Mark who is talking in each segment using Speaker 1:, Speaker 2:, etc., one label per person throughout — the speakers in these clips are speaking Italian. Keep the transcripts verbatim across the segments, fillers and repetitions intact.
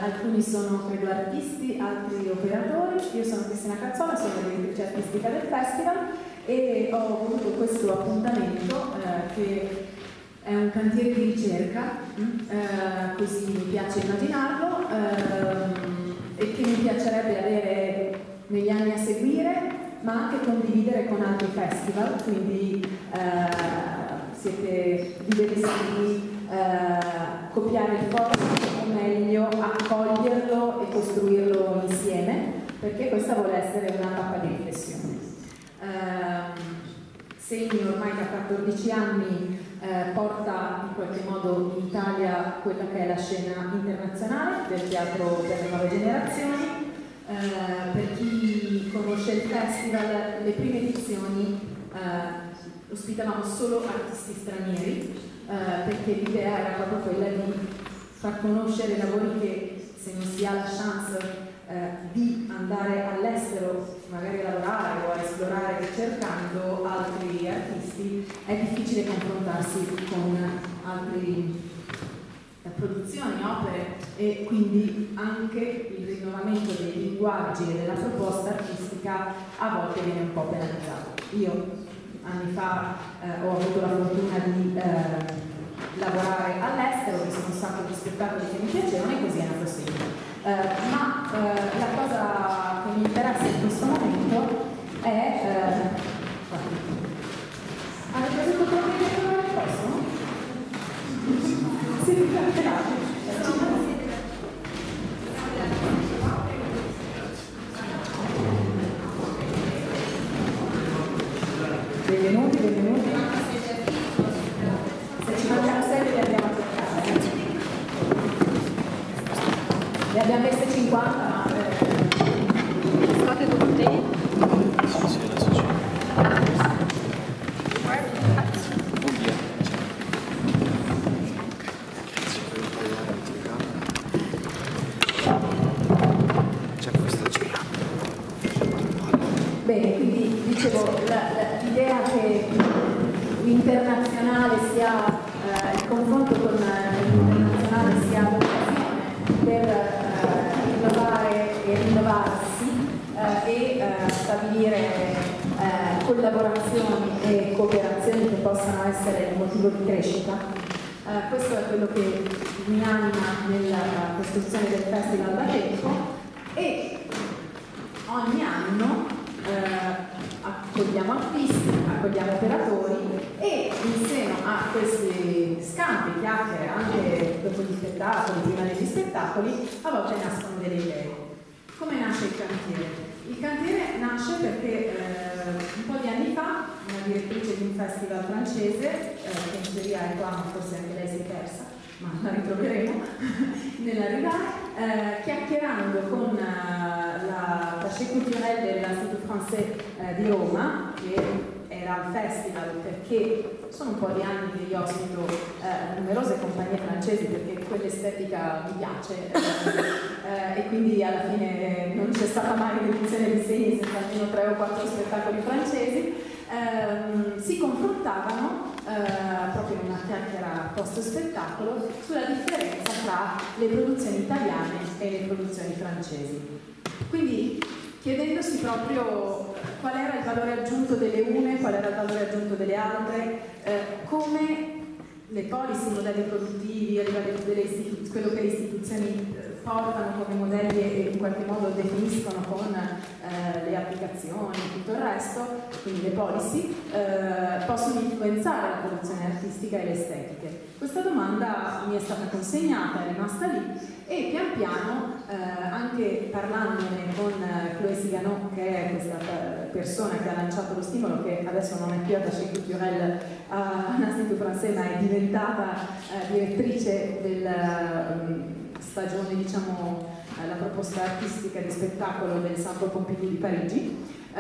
Speaker 1: alcuni sono credo artisti, altri operatori. Io sono Cristina Cazzola, sono la direttrice artistica del festival e ho voluto questo appuntamento eh, che è un cantiere di ricerca, eh, così mi piace immaginarlo, eh, e che mi piacerebbe avere negli anni a seguire, ma anche condividere con altri festival, quindi eh, siete liberissimi Uh, copiare il forum o meglio accoglierlo e costruirlo insieme, perché questa vuole essere una tappa di riflessione. Uh, Segni ormai da quattordici anni uh, porta in qualche modo in Italia quella che è la scena internazionale del teatro per le nuove generazioni. Uh, per chi conosce il festival, le prime edizioni uh, ospitavamo solo artisti stranieri, Uh, perché l'idea era proprio quella di far conoscere lavori che, se non si ha la chance uh, di andare all'estero, magari a lavorare o a esplorare ricercando altri artisti, è difficile confrontarsi con altre uh, produzioni, opere, e quindi anche il rinnovamento dei linguaggi e della proposta artistica a volte viene un po' penalizzato. Io anni fa eh, ho avuto la fortuna di eh, lavorare all'estero, ho visto un sacco di spettacoli che mi piacevano e così è nato Segni. Eh, ma eh, la cosa che mi interessa in questo momento è eh, avete preso tutto il tempo nel posto, no? Siete campionati. Benvenuti, benvenuti. Se ci facciamo sette li andiamo a cercare. Ne abbiamo messe cinquanta, ma eh... state tutti? Sì, sì, adesso c'è. C'è questa gira. Bene, quindi dicevo, l'idea che l'internazionale sia, eh, il confronto con l'internazionale sia l'occasione per eh, innovare e rinnovarsi eh, e eh, stabilire eh, collaborazioni e cooperazioni che possano essere un motivo di crescita. Eh, questo è quello che mi anima nella costruzione del festival da tempo, e ogni anno eh, accogliamo artisti, accogliamo operatori e in seno a questi scambi, chiacchiere, anche dopo gli spettacoli, prima degli spettacoli, a volte nascono delle idee. Come nasce il cantiere? Il cantiere nasce perché eh, un po' di anni fa una direttrice di un festival francese, eh, che in teoria è qua, ma forse anche lei si è persa, ma la ritroveremo nell'arrivare, eh, chiacchierando con eh, la Taché culturelle dell'Institut Français eh, di Roma, che era al festival perché sono un po' di anni che io ospito eh, numerose compagnie francesi, perché quell'estetica mi piace eh, e quindi alla fine non c'è stata mai un'edizione di Segni senza almeno tre o quattro spettacoli francesi. Eh, si confrontavano eh, proprio in una chiacchiera post spettacolo sulla differenza tra le produzioni italiane e le produzioni francesi, quindi chiedendosi proprio qual era il valore aggiunto delle une, qual era il valore aggiunto delle altre, eh, come le policy, i modelli produttivi, a livello delle istituzioni, quello che le istituzioni portano come modelli e in qualche modo definiscono con eh, le applicazioni e tutto il resto, quindi le policy, eh, possono influenzare la produzione artistica e le estetiche. Questa domanda mi è stata consegnata, è rimasta lì, e pian piano, eh, anche parlandone con eh, Chloé Siganon, che è questa persona che ha lanciato lo stimolo, che adesso non è più attaché culturelle all'Institut Français, ma è diventata eh, direttrice della um, stagione, diciamo, eh, la proposta artistica di spettacolo del Centre Pompidou di Parigi.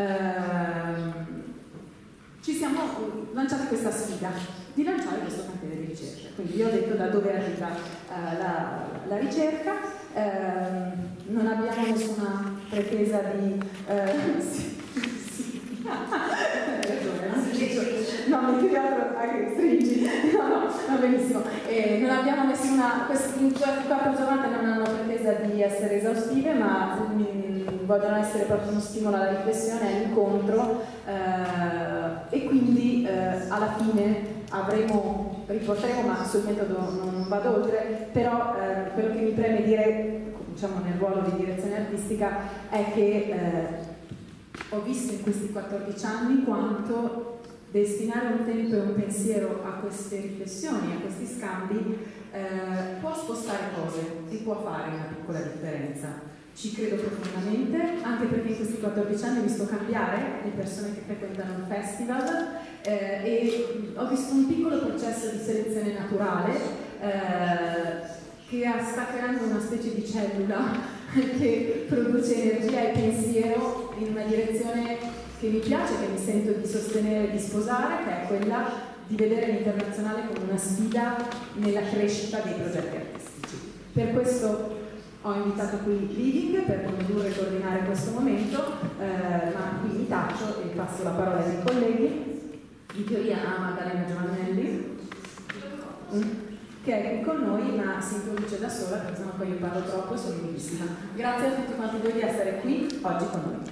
Speaker 1: Eh, ci siamo lanciati questa sfida di lanciare questo cantiere di ricerca. Quindi io ho detto da dove arriva uh, la, la ricerca, uh, non abbiamo nessuna pretesa di... Uh, sì, sì. No, mi chiedo altro, anche stringi. No, no, va benissimo. Eh, non abbiamo nessuna... in quattro giornate non hanno pretesa pretesa di essere esaustive, ma mh, vogliono essere proprio uno stimolo alla riflessione, all'incontro, eh, e quindi eh, alla fine avremo, riporteremo, ma sul metodo non vado oltre, però eh, quello che mi preme dire, diciamo nel ruolo di direzione artistica, è che eh, ho visto in questi quattordici anni quanto destinare un tempo e un pensiero a queste riflessioni, a questi scambi, eh, può spostare cose e può fare una piccola differenza. Ci credo profondamente, anche perché in questi quattordici anni ho visto cambiare le persone che frequentano il festival eh, e ho visto un piccolo processo di selezione naturale eh, che sta creando una specie di cellula che produce energia e pensiero in una direzione che mi piace, che mi sento di sostenere e di sposare, che è quella di vedere l'internazionale come una sfida nella crescita dei progetti artistici. Per questo ho invitato qui Living per condurre e coordinare questo momento, eh, ma qui mi taccio e passo la parola ai miei colleghi, in teoria a Maddalena Giovannelli, che è qui con noi, ma si introduce da sola, perché sennò poi io parlo troppo e sono lunghissima. Grazie a tutti quanti voi di essere qui oggi con noi.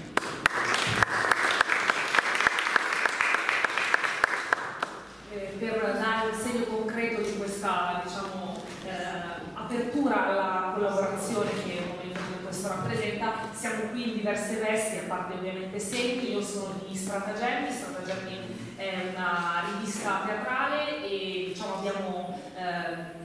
Speaker 2: Eh, per dare un segno concreto di questa, diciamo, eh, apertura alla collaborazione che il momento di questo rappresenta, siamo qui in diverse vesti, a parte ovviamente Senti. Io sono di Stratagemmi. Stratagemmi è una rivista teatrale e, diciamo, abbiamo eh,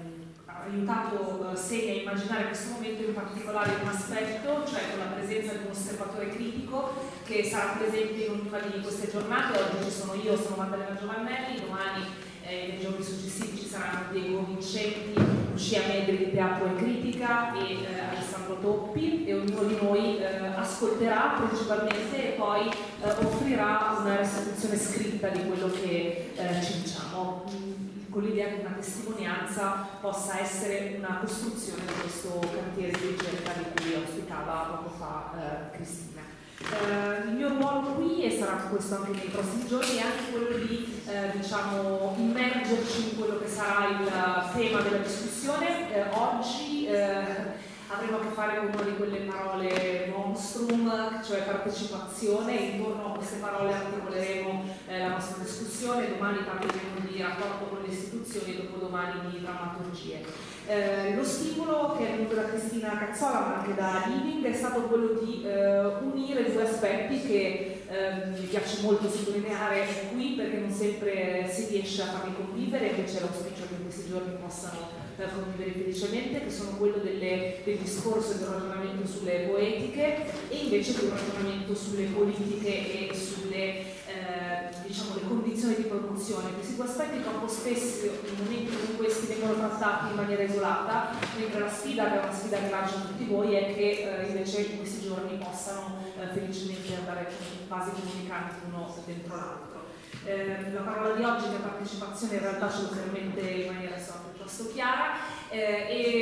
Speaker 2: aiutato Seni a immaginare questo momento in particolare un aspetto, cioè con la presenza di un osservatore critico che sarà presente in ognuna di queste giornate. Oggi ci sono io, sono Maddalena Giovannelli, domani e nei giorni successivi ci saranno Diego Vincenti, Lucia Medri di Teatro e Critica e eh, Alessandro Toppi, e ognuno di noi eh, ascolterà principalmente e poi eh, offrirà una restituzione scritta di quello che eh, ci diciamo, con l'idea che una testimonianza possa essere una costruzione di questo cantiere di ricerca di cui ospitava poco fa eh, Cristina. Uh, il mio ruolo qui, e sarà questo anche nei prossimi giorni, è anche quello di uh, diciamo, immergerci in quello che sarà il tema della discussione. Uh, oggi uh, avremo a che fare con una di quelle parole monstrum, cioè partecipazione. Intorno a queste parole articoleremo eh, la nostra discussione. Domani parleremo di rapporto con le istituzioni e dopodomani di drammaturgie. Eh, lo stimolo che è venuto da Cristina Cazzola, ma anche da Living, è stato quello di eh, unire due aspetti che eh, mi piace molto sottolineare qui, perché non sempre si riesce a farli convivere, invece l'auspicio che in questi giorni possano eh, convivere felicemente, che sono quello delle, del discorso e del ragionamento sulle poetiche e invece di un ragionamento sulle politiche e sulle eh, diciamo, le condizioni di produzione. Questi due aspetti troppo spesso in momenti come questi vengono trattati in maniera isolata, mentre la sfida, che è una sfida che lancia tutti voi, è che eh, invece in questi giorni possano eh, felicemente andare quasi comunicanti uno dentro l'altro. Eh, la parola di oggi, che partecipazione, in realtà ce lo permette in maniera insomma, piuttosto chiara, eh,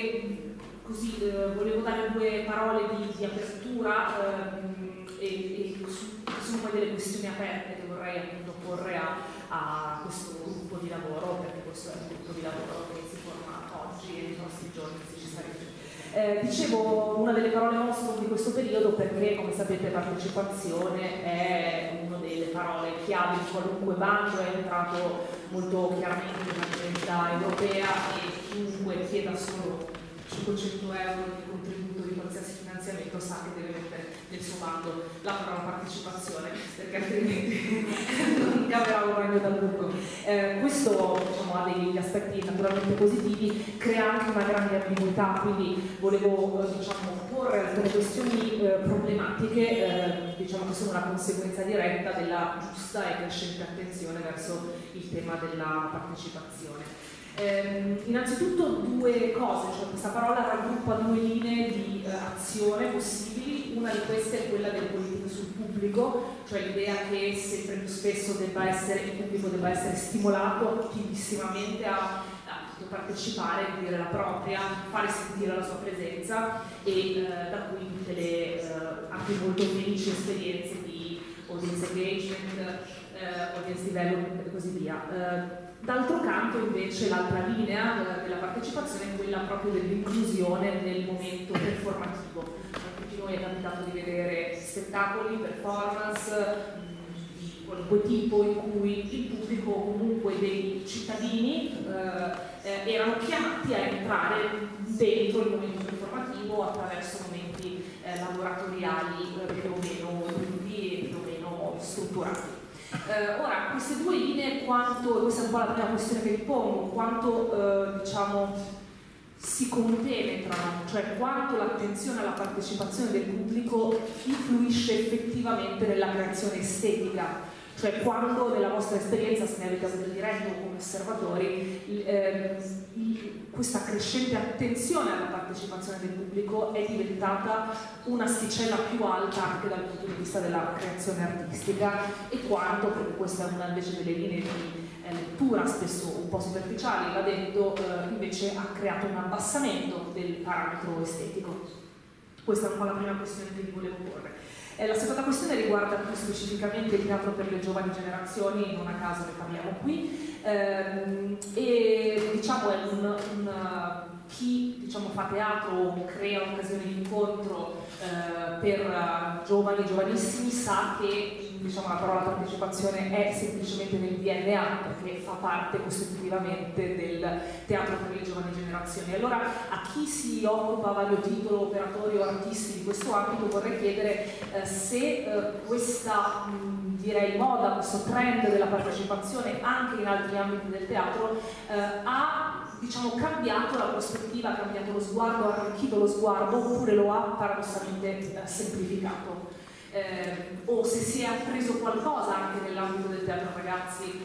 Speaker 2: e così eh, volevo dare due parole di, di apertura eh, e, e su, sono poi delle questioni aperte che vorrei appunto porre a, a questo gruppo di lavoro, perché questo è il gruppo di lavoro che si forma oggi e nei prossimi giorni, se ci sarete. Eh, dicevo una delle parole nostre di questo periodo perché, come sapete, partecipazione è una delle parole chiave di qualunque bando, è entrato molto chiaramente nell'agenda europea e chiunque chieda solo cinquecento euro di contributo di qualsiasi finanziamento sa che deve mettere nel suo bando la parola partecipazione, perché altrimenti non caverà un ragno dal buco. Eh, questo diciamo, ha degli aspetti naturalmente positivi, crea anche una grande ambiguità, quindi volevo diciamo, porre alcune questioni eh, problematiche eh, diciamo, che sono una conseguenza diretta della giusta e crescente attenzione verso il tema della partecipazione. Eh, innanzitutto due cose, cioè questa parola raggruppa due linee di eh, azione possibili. Una di queste è quella delle politiche sul pubblico, cioè l'idea che sempre più spesso debba essere, il pubblico debba essere stimolato attivissimamente a, a partecipare, a dire la propria, fare sentire la sua presenza e eh, da cui tutte le eh, anche molto felici esperienze di audience engagement, eh, audience development e così via. Eh, D'altro canto invece l'altra linea della partecipazione è quella proprio dell'inclusione nel momento performativo. A tutti noi è capitato di vedere spettacoli, performance di qualunque tipo in cui il pubblico o comunque dei cittadini eh, erano chiamati a entrare dentro il momento performativo attraverso momenti eh, laboratoriali eh, più o meno lunghi e più o meno strutturati. Uh, ora, queste due linee, quanto, questa è un po' la prima questione che vi pongo, quanto uh, diciamo, si compenetrano, cioè quanto l'attenzione alla partecipazione del pubblico influisce effettivamente nella creazione estetica, cioè quando nella vostra esperienza, se ne avete avuto il diretto o come osservatori, eh, questa crescente attenzione alla partecipazione del pubblico è diventata un'asticella più alta anche dal punto di vista della creazione artistica, e quanto, perché questa è una invece delle linee di eh, lettura spesso un po' superficiali, va detto, eh, invece ha creato un abbassamento del parametro estetico. Questa è un po' la prima questione che vi volevo porre. Eh, la seconda questione riguarda più specificamente il teatro per le giovani generazioni, non a caso ne parliamo qui, ehm, e diciamo è un, un chi diciamo, fa teatro o crea un'occasione di incontro eh, per uh, giovani e giovanissimi sa che diciamo, la parola partecipazione è semplicemente nel D N A, perché fa parte costitutivamente del teatro per le giovani generazioni. Allora a chi si occupa a vario titolo, operatori o artisti di questo ambito, vorrei chiedere eh, se eh, questa mh, direi moda, questo trend della partecipazione anche in altri ambiti del teatro eh, ha diciamo, cambiato la prospettiva, ha cambiato lo sguardo, ha arricchito lo sguardo, oppure lo ha paradossalmente eh, semplificato. Eh, o se si è appreso qualcosa anche nell'ambito del teatro ragazzi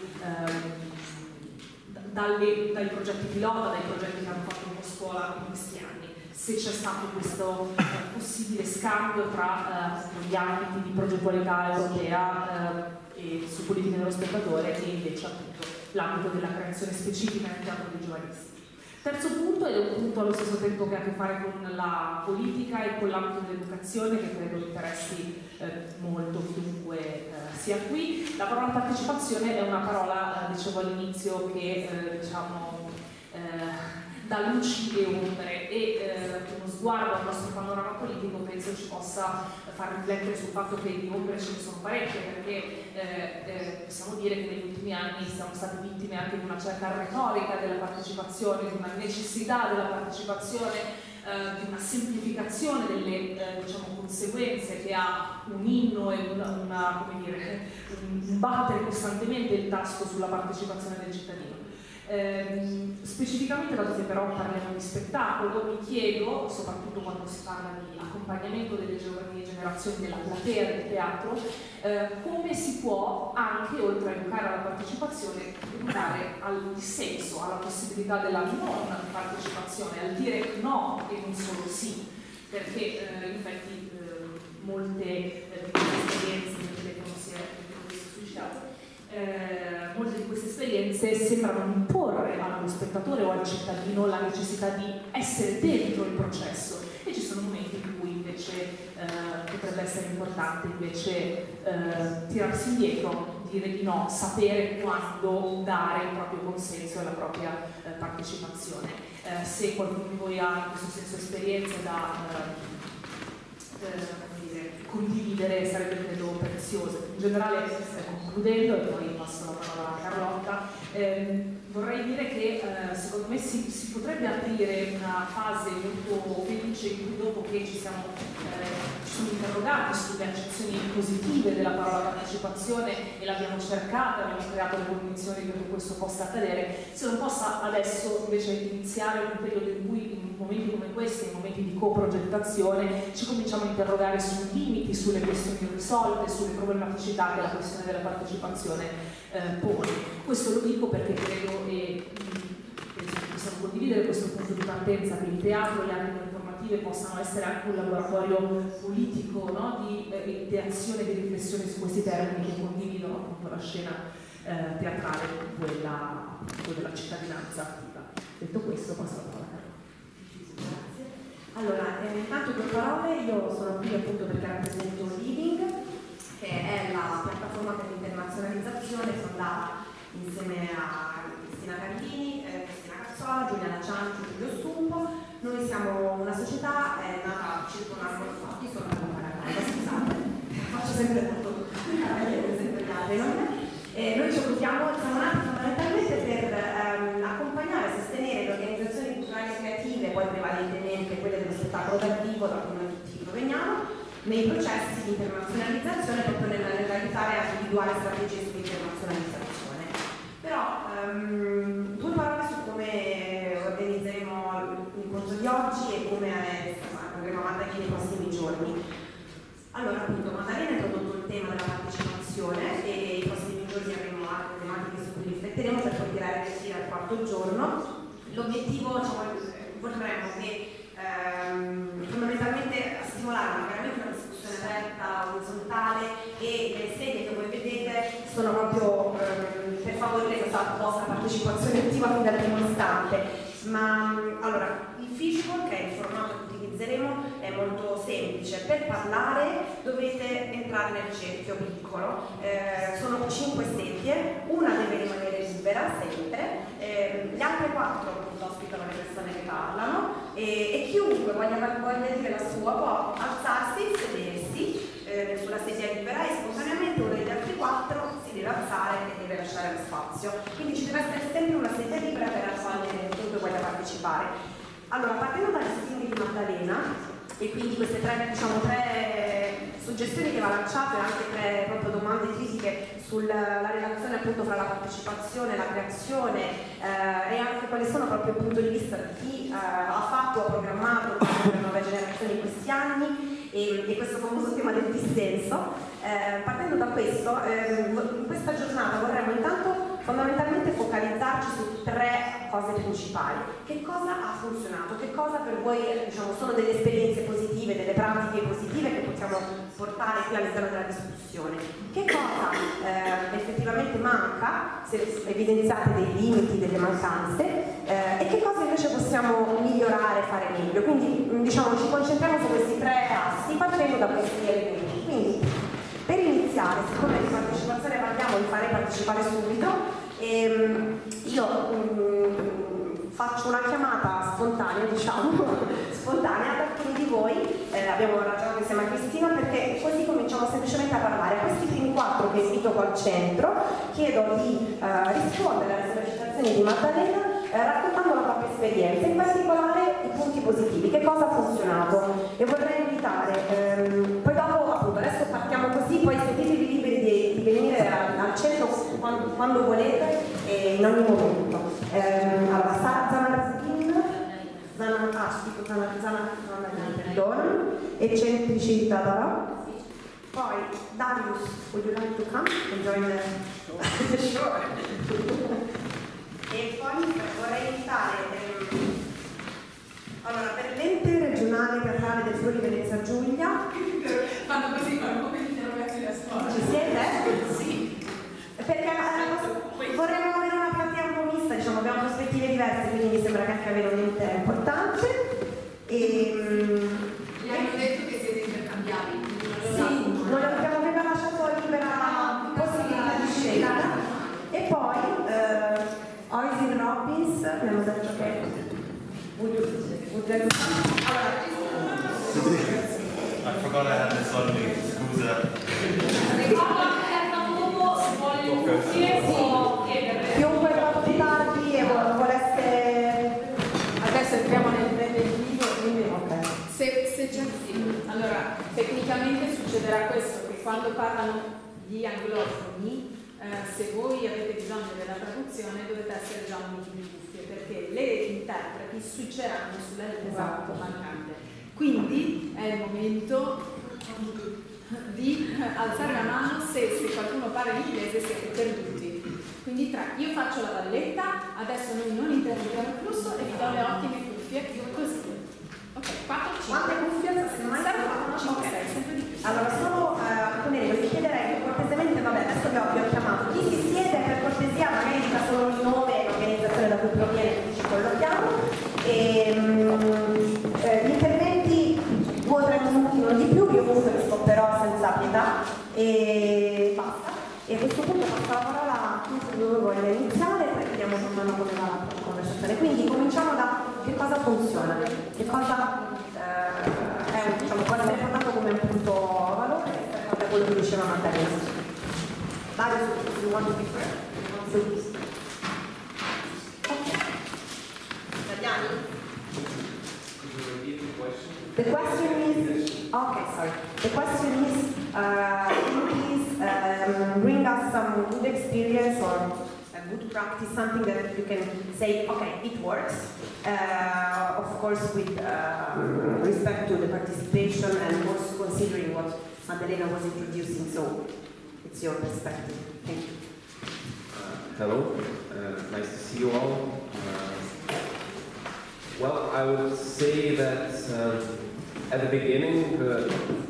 Speaker 2: ehm, dalle, dai progetti pilota, dai progetti che hanno fatto in scuola in questi anni, se c'è stato questo eh, possibile scambio tra eh, gli ambiti di progettualità europea eh, e su politiche dello spettatore e invece appunto l'ambito della creazione specifica nel teatro dei giovanisti. Terzo punto, ed è un punto allo stesso tempo che ha a che fare con la politica e con l'ambito dell'educazione, che credo interessi eh, molto chiunque eh, sia qui. La parola partecipazione è una parola, eh, dicevo all'inizio, che eh, diciamo, eh, dà luci e ombre, e eh, uno sguardo al nostro panorama politico penso ci possa far riflettere sul fatto che di ombre ce ne sono parecchie, perché eh, eh, possiamo dire che negli ultimi anni siamo stati vittime anche di una certa retorica della partecipazione, di una necessità della partecipazione, eh, di una semplificazione delle eh, diciamo, conseguenze che ha un inno e una, una, come dire, un battere costantemente il tasto sulla partecipazione del cittadino. Eh, specificamente, dato che però parliamo di spettacolo, mi chiedo, soprattutto quando si parla di accompagnamento delle giovani generazioni della platea del teatro, eh, come si può anche, oltre a educare alla partecipazione, educare al dissenso, alla possibilità della non partecipazione, al dire no e non solo sì, perché eh, in effetti eh, molte eh, di queste esperienze, il telefono si è suicidato. Eh, molte di queste esperienze sembrano imporre allo spettatore o al cittadino la necessità di essere dentro il processo, e ci sono momenti in cui invece eh, potrebbe essere importante invece eh, tirarsi indietro, dire di no, sapere quando dare il proprio consenso e la propria eh, partecipazione. Eh, se qualcuno di voi ha in questo senso esperienze da eh, eh, condividere, sarebbe credo prezioso. In generale, eh, concludendo, e poi passo la parola a Carlotta, ehm, vorrei dire che eh, secondo me si, si potrebbe aprire una fase molto felice in cui, dopo che ci siamo, eh, ci siamo interrogati sulle accezioni positive della parola partecipazione e l'abbiamo cercata, abbiamo creato le condizioni perché questo possa accadere, se non possa adesso invece iniziare un periodo in cui, in momenti come questi, in momenti di coprogettazione, ci cominciamo a interrogare sui limiti, sulle questioni irrisolte, sulle problematicità che la questione della partecipazione eh, pone. Questo lo dico perché credo, e penso che possiamo condividere questo punto di partenza, che il teatro e le arti performative possano essere anche un laboratorio politico, no? di eh, ideazione e di riflessione su questi termini, che condividono appunto la scena eh, teatrale con quella, con della cittadinanza attiva. Detto questo, passo la parola a Carlo.
Speaker 3: Allora, eh, intanto due parole. Io sono qui appunto perché rappresento Living, che è la piattaforma per l'internazionalizzazione fondata insieme a Cristina Carlini, eh, Cristina Cazzola, Giuliana Cianci, Giulio Stumpo. Noi siamo una società eh, nata circa un anno fa, io sono una casa, scusate, faccio sempre molto sempre eh, noi ci occupiamo, siamo nati fondamentalmente per ehm, accompagnare e sostenere le organizzazioni culturali e creative, poi prevalentemente quelle dello spettacolo dal vivo, da cui noi tutti proveniamo, nei processi di internazionalizzazione, proprio nell'aiutare a individuare strategie sull'internazionalizzazione. Però um, due parole su come organizzeremo l'incontro di oggi e come eh, andremo avanti anche nei prossimi giorni. Allora, appunto, Maddalena ha introdotto il tema della partecipazione e i prossimi giorni avremo altre tematiche su cui rifletteremo per poi tirare le fila al quarto giorno. L'obiettivo, cioè, vorremmo che Ehm, fondamentalmente a stimolare veramente una discussione aperta, orizzontale, e le sedie che voi vedete sono proprio ehm, per favorire questa vostra partecipazione attiva fin dal primo istante. Ma allora, il fishbowl, che è il formato che utilizzeremo, è molto semplice. Per parlare dovete entrare nel cerchio piccolo, eh, sono cinque sedie, una deve rimanere libera sempre, eh, le altre quattro ospitano le persone che parlano e, e chiunque voglia, voglia dire la sua può alzarsi, sedersi eh, sulla sedia libera e spontaneamente uno degli altri quattro si deve alzare e deve lasciare lo spazio. Quindi ci deve essere sempre una sedia libera per accogliere chiunque voglia partecipare. Allora, partendo dagli stimoli di Maddalena, e quindi queste tre, diciamo, tre suggestioni che va lanciato e anche tre proprio domande critiche sulla relazione appunto fra la partecipazione, la creazione eh, e anche quali sono proprio il punto di vista di chi eh, ha fatto, ha programmato per le nuove generazioni in questi anni e, e questo famoso tema del dissenso. Eh, partendo da questo, eh, in questa giornata vorremmo intanto fondamentalmente focalizzarci su tre cose principali. Che cosa ha funzionato? Che cosa per voi, diciamo, sono delle esperienze positive, delle pratiche positive che possiamo portare qui all'interno della discussione? Che cosa eh, effettivamente manca, se evidenziate dei limiti, delle mancanze, eh, e che cosa invece possiamo migliorare e fare meglio? Quindi, diciamo, ci concentriamo su questi tre assi partendo da questi elementi. Quindi, per iniziare, siccome di partecipazione parliamo, vi farei partecipare subito, ehm, io um, faccio una chiamata spontanea, diciamo, spontanea ad alcuni di voi, eh, abbiamo ragionato insieme a Cristina, perché così cominciamo semplicemente a parlare. A questi primi quattro che invito qua al centro, chiedo di eh, rispondere alle sollecitazioni di Maddalena eh, raccontando la propria esperienza, in particolare i punti positivi, che cosa ha funzionato. E vorrei invitare, ehm, poi dopo appunto, adesso partiamo così, poi sentitevi liberi di, di venire al, al centro quando, quando volete e in ogni momento. Ehm, allora, Sara Zanartin, Zana, ah, dico Zana, Zana, Zana, perdona, eccentricità darò. Poi Darius, would you like to come and join the show? E poi vorrei invitare ehm, allora, per l'ente regionale teatrale del Friuli Venezia Giulia.
Speaker 2: Fanno così, fanno come gli interrogativi a scuola.
Speaker 3: Ci siete?
Speaker 2: Sì.
Speaker 3: Perché eh, vorremmo avere una platea un po' mista, diciamo, abbiamo prospettive diverse, quindi mi sembra che anche avere un ente è importante. E,
Speaker 2: Gli hanno detto che siete intercambiabili.
Speaker 3: sì, non abbiamo appena lasciato libera possibilità di scelta. E poi eh, Oisin Robbins, mi hanno detto che allora,
Speaker 4: I forgot I had this on me, scusa.
Speaker 2: Ricordo che era uomo, si vuole cuffie, può chiedere.
Speaker 3: Chiunque è troppo tardi e volesse. Adesso entriamo nel video, quindi ok.
Speaker 5: Se, se c'è sì. Allora, tecnicamente succederà questo, che quando parlano gli anglofoni, eh, se voi avete bisogno della traduzione dovete essere già muniti di cuffie, perché le interpreti switcheranno sulla lingua
Speaker 3: Esatto.
Speaker 5: mancante. Quindi è il momento di alzare la mano se, se qualcuno parla in inglese siete perduti. Quindi tre, io faccio la valletta, adesso noi non interrompiamo il flusso e vi do le ottime cuffie, così. Ok, quattro, cinque.
Speaker 3: Quante cuffie semmai
Speaker 5: servono? cinque,
Speaker 3: Ok.
Speaker 5: sei, sempre di più.
Speaker 3: Allora, solo eh, alcune regole, vi chiederei che cortesemente, vabbè, adesso vi ho, vi ho chiamato, chi si siede per cortesia, magari dica solo il nome e l'organizzazione da cui proviene, quindi ci collochiamo. E, mm, eh, gli interventi due o tre minuti, non di più, io comunque vi stopperò senza pietà e basta. E a questo punto passo la parola a chiunque dove voglia iniziare. vediamo man mano come va la conversazione. Quindi cominciamo da che cosa funziona, che cosa eh, è, diciamo, può essere portato come un punto valore rispetto a quello che diceva Matteo. Dario, you want to be first? Ok. Italiani? The question is, okay, sorry. The question is, uh, can you please um, bring us some good experience or a good practice, something that you can say, okay, it works. Uh, of course, with uh, respect to the participation and also considering what Maddalena was introducing. So, it's your perspective. Thank you.
Speaker 6: Uh, hello, uh, nice to see you all. Uh, well, I would say that uh, at the beginning, uh,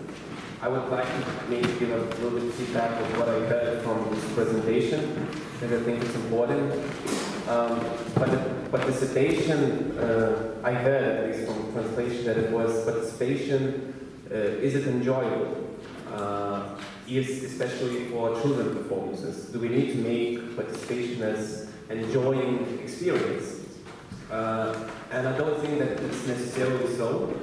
Speaker 6: I would like to maybe give a little bit of feedback of what I heard from this presentation, because I think it's important. Um, but the participation, uh, I heard, at least from translation, that it was participation, uh, is it enjoyable? Uh, is especially for children performances. Do we need to make participation as an enjoying experience? Uh, and I don't think that it's necessarily so.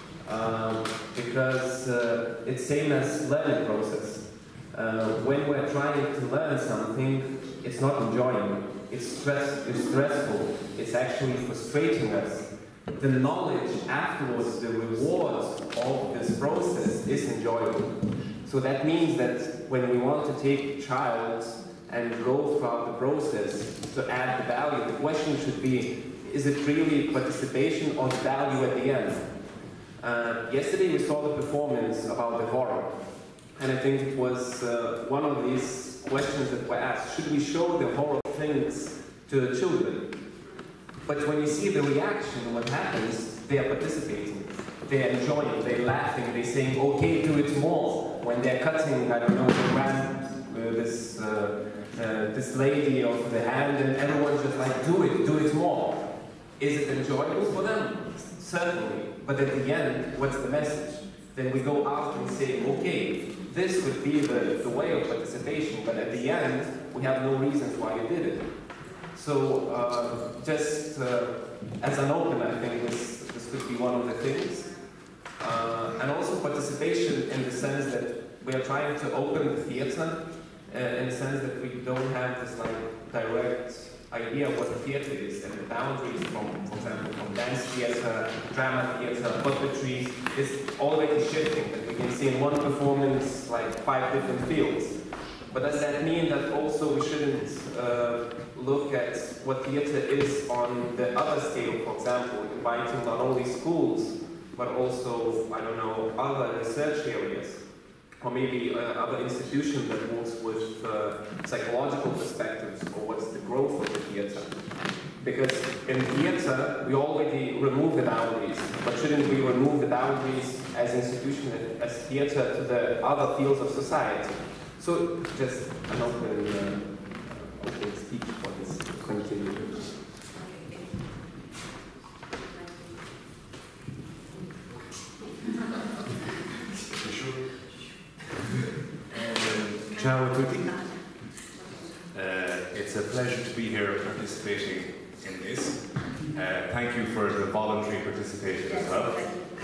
Speaker 6: Um, because uh, it's same as learning process. Uh, when we're trying to learn something, it's not enjoying. It's stress. It's stressful. It's actually frustrating us. The knowledge afterwards, the rewards of this process is enjoyable. So that means that when we want to take a child and go throughout the process to add the value, the question should be: is it really participation or value at the end? Uh, yesterday we saw the performance about the horror, and I think it was uh, one of these questions that were asked: should we show the horror things to the children? But when you see the reaction, what happens, they are participating, they are enjoying, they're laughing, they're saying, okay, do it more. When they're cutting, I don't know, the grand, uh, this, uh, uh, this lady of the hand, and everyone's just like, do it, do it more. Is it enjoyable for them? Certainly. But at the end, what's the message? Then we go after and say, okay, this would be the, the way of participation, but at the end, we have no reasons why you did it. So, uh, just uh, as an opener, I think this, this could be one of the things. Uh, and also participation in the sense that we are trying to open the theatre, uh, in the sense that we don't have this like direct idea of what the theatre is, and the boundaries from, for example, from dance theatre, drama theatre, puppetry is already shifting. That we can see in one performance like five different fields. But does that mean that also we shouldn't uh, look at what theatre is on the other scale? For example, inviting not only schools, but also, I don't know, other research areas, or maybe uh, other institutions that works with uh, psychological perspectives, or what's the growth of the theatre. Because in theatre, we already remove the boundaries, but shouldn't we remove the boundaries as institution, as theatre, to the other fields of society? So, just an open, uh, open speech for this continue.
Speaker 4: Ciao a tutti. Uh, it's a pleasure to be here participating in this. Uh, thank you for the voluntary participation as well.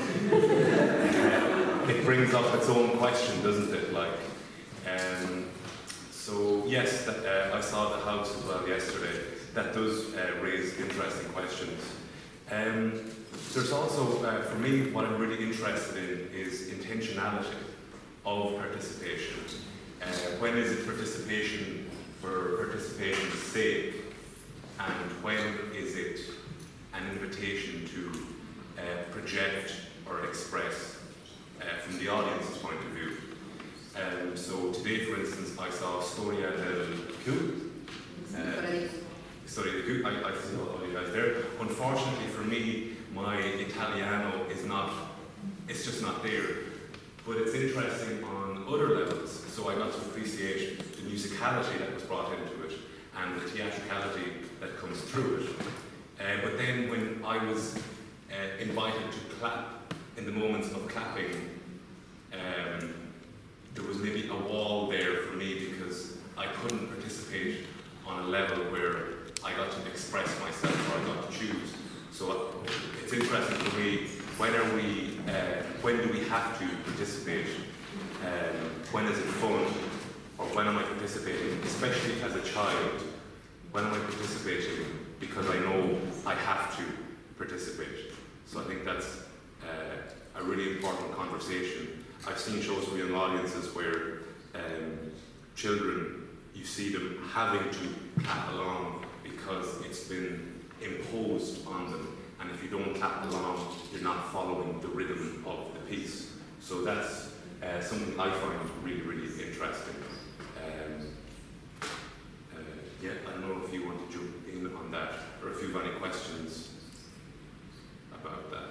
Speaker 4: Uh, it brings up its own question, doesn't it? Like, um, so yes, that, uh, I saw the house as well yesterday. That does uh, raise interesting questions. Um, there's also, uh, for me, what I'm really interested in is intentionality of participation. Uh, when is it participation for participation's sake, and when is it an invitation to uh, project or express uh, from the audience's point of view? Um, so today, for instance, I saw Storia del Coup. Uh, Storia del Coup, I, I see all you guys there. Unfortunately for me, my Italiano is not, it's just not there. But it's interesting on other levels, so I got to appreciate the musicality that was brought into it and the theatricality that comes through it. Uh, but then when I was uh, invited to clap in the moments of clapping, um, there was maybe a wall there for me because I couldn't participate on a level where I got to express myself, or I got to choose. So uh, it's interesting for me, when are we, uh, when do we have to participate? Um, when is it fun? Or when am I participating, especially as a child? When am I participating because I know I have to participate? So I think that's uh, a really important conversation. I've seen shows for young audiences where um, children, you see them having to clap along because it's been imposed on them. And if you don't clap along, you're not following the rhythm of the piece. So that's uh, something I find really, really interesting. Um, uh, yeah, I don't know if you want to jump in on that, or if you have any questions about that.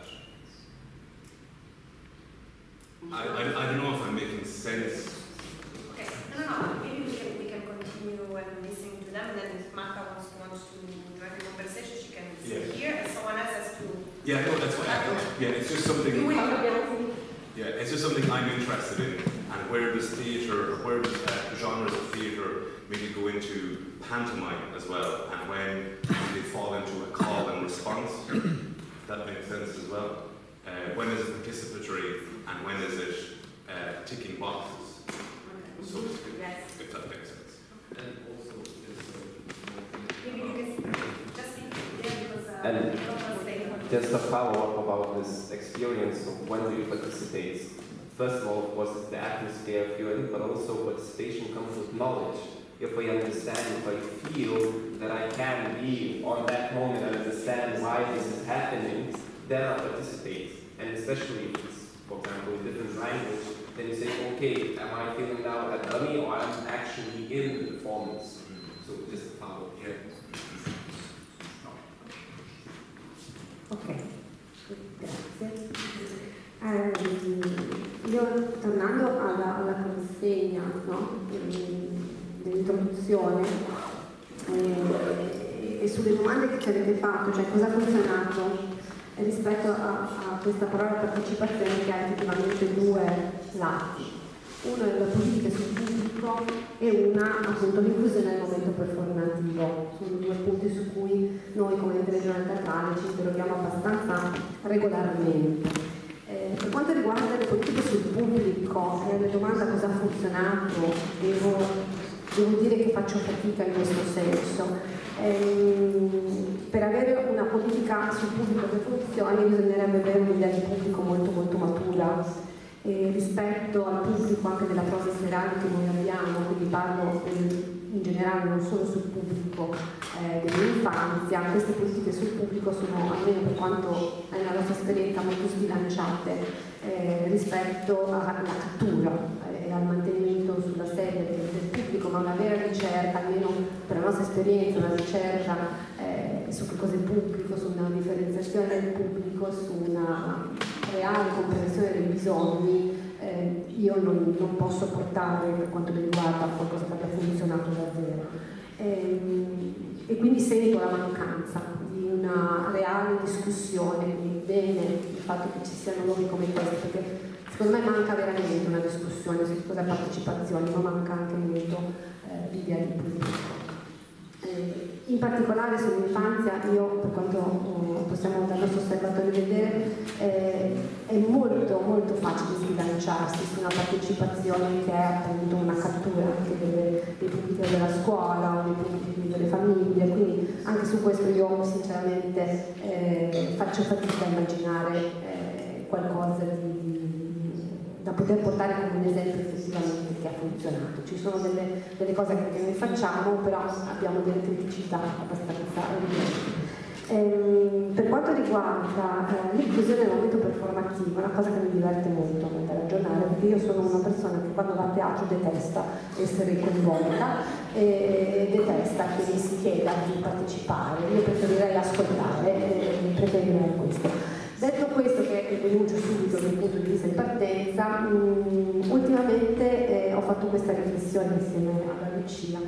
Speaker 4: I, I, I don't know if I'm making sense.
Speaker 3: Okay, no, no, no, maybe we can, we can continue and listening to them, and then if Marta wants, wants to have a conversation, she can sit
Speaker 4: yeah.
Speaker 3: here, and someone else has to...
Speaker 4: Yeah, no, that's what I Yeah, it's just something... Yeah, it's just something I'm interested in, and where does theatre, or where does uh, genres of theatre maybe go into pantomime as well, and when they fall into a call and response, that makes sense as well. Uh, when is it participatory, and when is it uh, ticking boxes, so to speak,
Speaker 3: yes.
Speaker 4: if that makes sense.
Speaker 6: And also,
Speaker 3: Maybe you can just yeah, because uh,
Speaker 6: and just a follow-up about this experience of when do you participate. First of all, of course, it's the atmosphere of you, but also participation comes with knowledge. If I understand, if I feel that I can be on that moment and understand why this is happening, then I participate. And especially if it's, for example, a different language, then you say, okay, am I feeling now a dummy or I'm actually in the performance? So just a follow-up here.
Speaker 7: Ok, grazie. Eh, io tornando alla, alla consegna, no? Dell'introduzione eh, e sulle domande che ci avete fatto, cioè cosa ha funzionato rispetto a, a questa parola partecipazione che ha effettivamente due lati. Uno è la politica sul pubblico e una appunto l'inclusione nel momento performativo. Sono due punti su cui noi come ente regionale teatrale ci interroghiamo abbastanza regolarmente. Eh, per quanto riguarda le politiche sul pubblico e la domanda cosa ha funzionato, devo, devo dire che faccio fatica in questo senso. Ehm, per avere una politica sul pubblico che funzioni bisognerebbe avere un'idea di pubblico molto molto matura. E rispetto al pubblico anche della prosa serale che noi abbiamo, quindi parlo in generale non solo sul pubblico eh, dell'infanzia, queste politiche sul pubblico sono, almeno per quanto è nella nostra esperienza, molto sbilanciate eh, rispetto alla cattura e eh, al mantenimento sulla sede del, del pubblico, ma una vera ricerca, almeno per la nostra esperienza, una ricerca eh, su che cosa è pubblico, su una differenziazione del pubblico, su una reale comprensione dei bisogni, eh, io non, non posso portare per quanto mi riguarda qualcosa che abbia funzionato davvero. E, e quindi sento la mancanza di una reale discussione, quindi bene il fatto che ci siano luoghi come questo, perché secondo me manca veramente una discussione su cosa è partecipazione, ma manca anche molto eh, l'idea di pubblico. Eh, in particolare sull'infanzia, io per quanto oh, possiamo dal nostro osservatorio vedere, eh, è molto molto facile sbilanciarsi su una partecipazione che è appunto una cattura anche delle, dei pubblici della scuola o dei pubblici delle famiglie, quindi anche su questo io sinceramente eh, faccio fatica a immaginare eh, qualcosa di da poter portare come un esempio effettivamente che ha funzionato. Ci sono delle, delle cose che noi facciamo, però abbiamo delle criticità abbastanza evidenti. Ehm, per quanto riguarda eh, l'inclusione nel momento performativo, è una cosa che mi diverte molto a ragionare, perché io sono una persona che quando va a teatro detesta essere coinvolta e detesta che mi si chieda di partecipare. Io preferirei ascoltare e preferirei questo. Detto questo, che denuncio subito dal punto di vista di partenza, mh, ultimamente eh, ho fatto questa riflessione insieme alla Lucia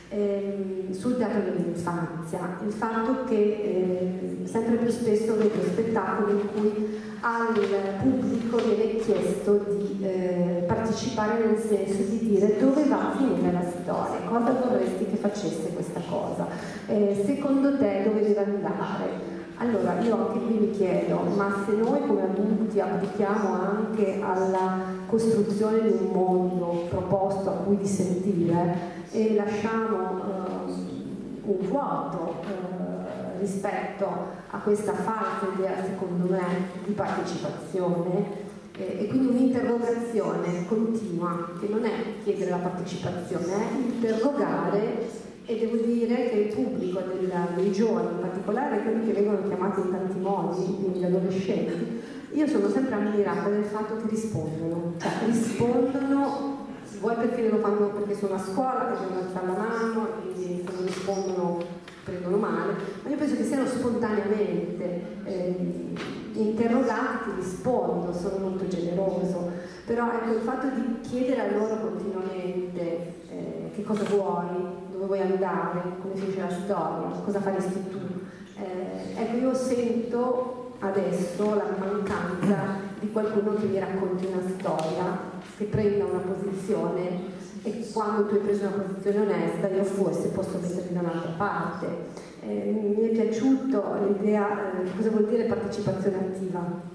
Speaker 7: eh, sul teatro dell'infanzia, il fatto che eh, sempre più spesso vedo spettacoli in cui al pubblico viene chiesto di eh, partecipare partecipare nel senso di dire dove va a finire la storia, cosa vorresti che facesse questa cosa, eh, secondo te dove deve andare. Allora io anche qui mi chiedo, ma se noi come adulti applichiamo anche alla costruzione di un mondo proposto a cui dissentire e lasciamo eh, un vuoto eh, rispetto a questa falsa idea, secondo me, di partecipazione, eh, e quindi un'interrogazione continua, che non è chiedere la partecipazione, è interrogare. E devo dire che il pubblico del, dei giovani, in particolare quelli che vengono chiamati in tanti modi, quindi gli adolescenti, io sono sempre ammirata del fatto che rispondono, cioè rispondono, vuoi perché lo fanno perché sono a scuola, che devono alzare la mano, quindi se non rispondono prendono male, ma io penso che siano spontaneamente eh, interrogati, ti rispondo, sono molto generoso, però ecco il fatto di chiedere a loro continuamente eh, che cosa vuoi, dove vuoi andare, come finisce la storia, cosa faresti tu. Eh, ecco, io sento adesso la mancanza di qualcuno che mi racconti una storia, che prenda una posizione, e quando tu hai preso una posizione onesta io forse posso metterti da un'altra parte. Eh, mi è piaciuto l'idea, eh, cosa vuol dire partecipazione attiva.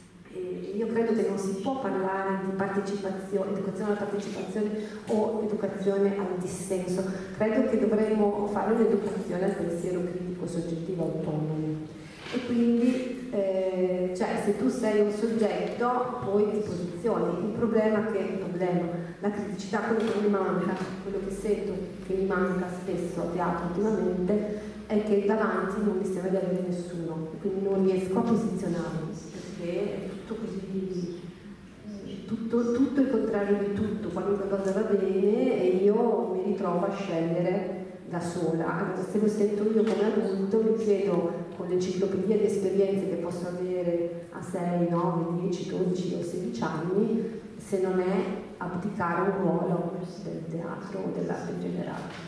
Speaker 7: Io credo che non si può parlare di partecipazione, educazione alla partecipazione o educazione al dissenso. Credo che dovremmo fare un'educazione al pensiero critico, soggettivo, autonomo. E quindi, eh, cioè, se tu sei un soggetto, poi ti posizioni. Il problema che il problema, la criticità, quello che mi manca, quello che sento che mi manca spesso a teatro ultimamente, è che davanti non mi sembra di avere nessuno, quindi non riesco a posizionarmi, perché è tutto così, tutto, tutto il contrario di tutto, qualunque cosa va bene e io mi ritrovo a scegliere da sola. Allora, se lo sento io come adulto, mi chiedo con l'enciclopedia di esperienze che posso avere a sei, nove, dieci, dodici o sedici anni, se non è abdicare un ruolo del teatro o dell'arte in generale.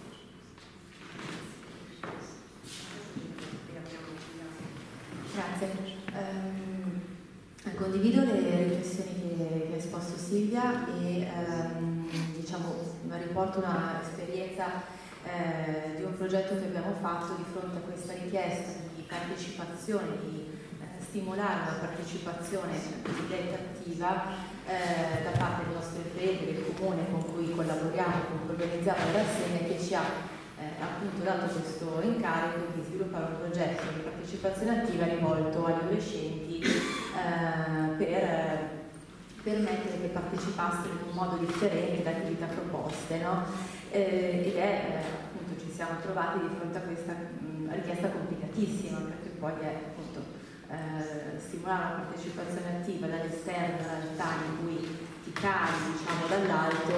Speaker 8: Grazie. Um, condivido le riflessioni che, che ha esposto Silvia e um, diciamo, riporto un'esperienza eh, di un progetto che abbiamo fatto di fronte a questa richiesta di partecipazione, di eh, stimolare la partecipazione cosiddetta attiva eh, da parte del nostro ente, del comune con cui collaboriamo, con cui organizziamo la rassegna, che ci ha Eh, appunto dato questo incarico di sviluppare un progetto di partecipazione attiva rivolto agli adolescenti eh, per permettere che partecipassero in un modo differente alle attività proposte, no? eh, ed è eh, appunto ci siamo trovati di fronte a questa mh, richiesta complicatissima, perché poi è appunto eh, stimolare la partecipazione attiva dall'esterno, dalla realtà in cui ti cali, diciamo, dall'alto,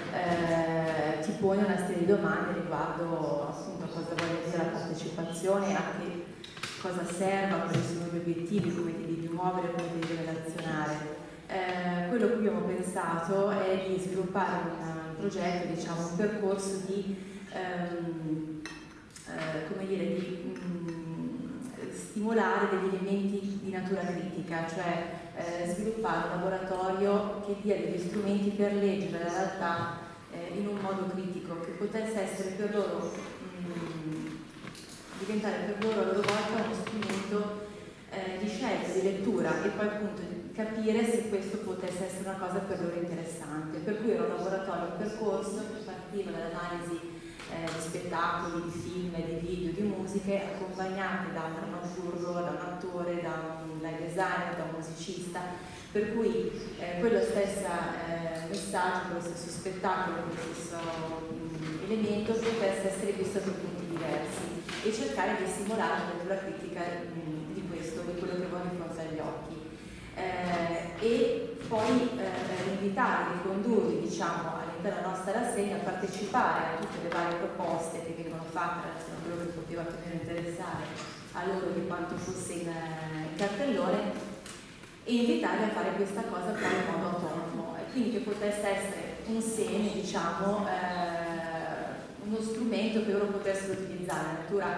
Speaker 8: eh, ti pone una serie di domande riguardo appunto a cosa vuole dire la partecipazione, a che cosa serva, quali sono gli obiettivi, come ti devi muovere, come ti devi relazionare. Eh, quello che abbiamo pensato è di sviluppare un progetto, diciamo, un percorso di, ehm, eh, come dire, di mh, stimolare degli elementi di natura critica, cioè Eh, sviluppare un laboratorio che dia degli strumenti per leggere la realtà eh, in un modo critico, che potesse essere per loro mh, diventare per loro a loro volta uno strumento eh, di scelta, di lettura, e poi appunto capire se questo potesse essere una cosa per loro interessante. Per cui era un laboratorio, un percorso che partiva dall'analisi eh, di spettacoli, di film, di video, di musiche, accompagnate da un drammaturgo, da un attore, da un live designer, da un musicista, per cui eh, quello stesso eh, messaggio, quello stesso spettacolo, quello stesso mh, elemento potesse essere visto da punti diversi e cercare di stimolare la lettura critica mh, di questo, di quello che vuole di fronte agli occhi. Eh, e poi eh, invitare, ricondurli, diciamo, all'interno della nostra rassegna a partecipare a tutte le varie proposte che vengono fatte, a quello che poteva più o meno interessare a loro di quanto fosse in, in cartellone, e invitarli a fare questa cosa poi in modo autonomo, e quindi che potesse essere un seme, diciamo, eh, uno strumento che loro potessero utilizzare. La natura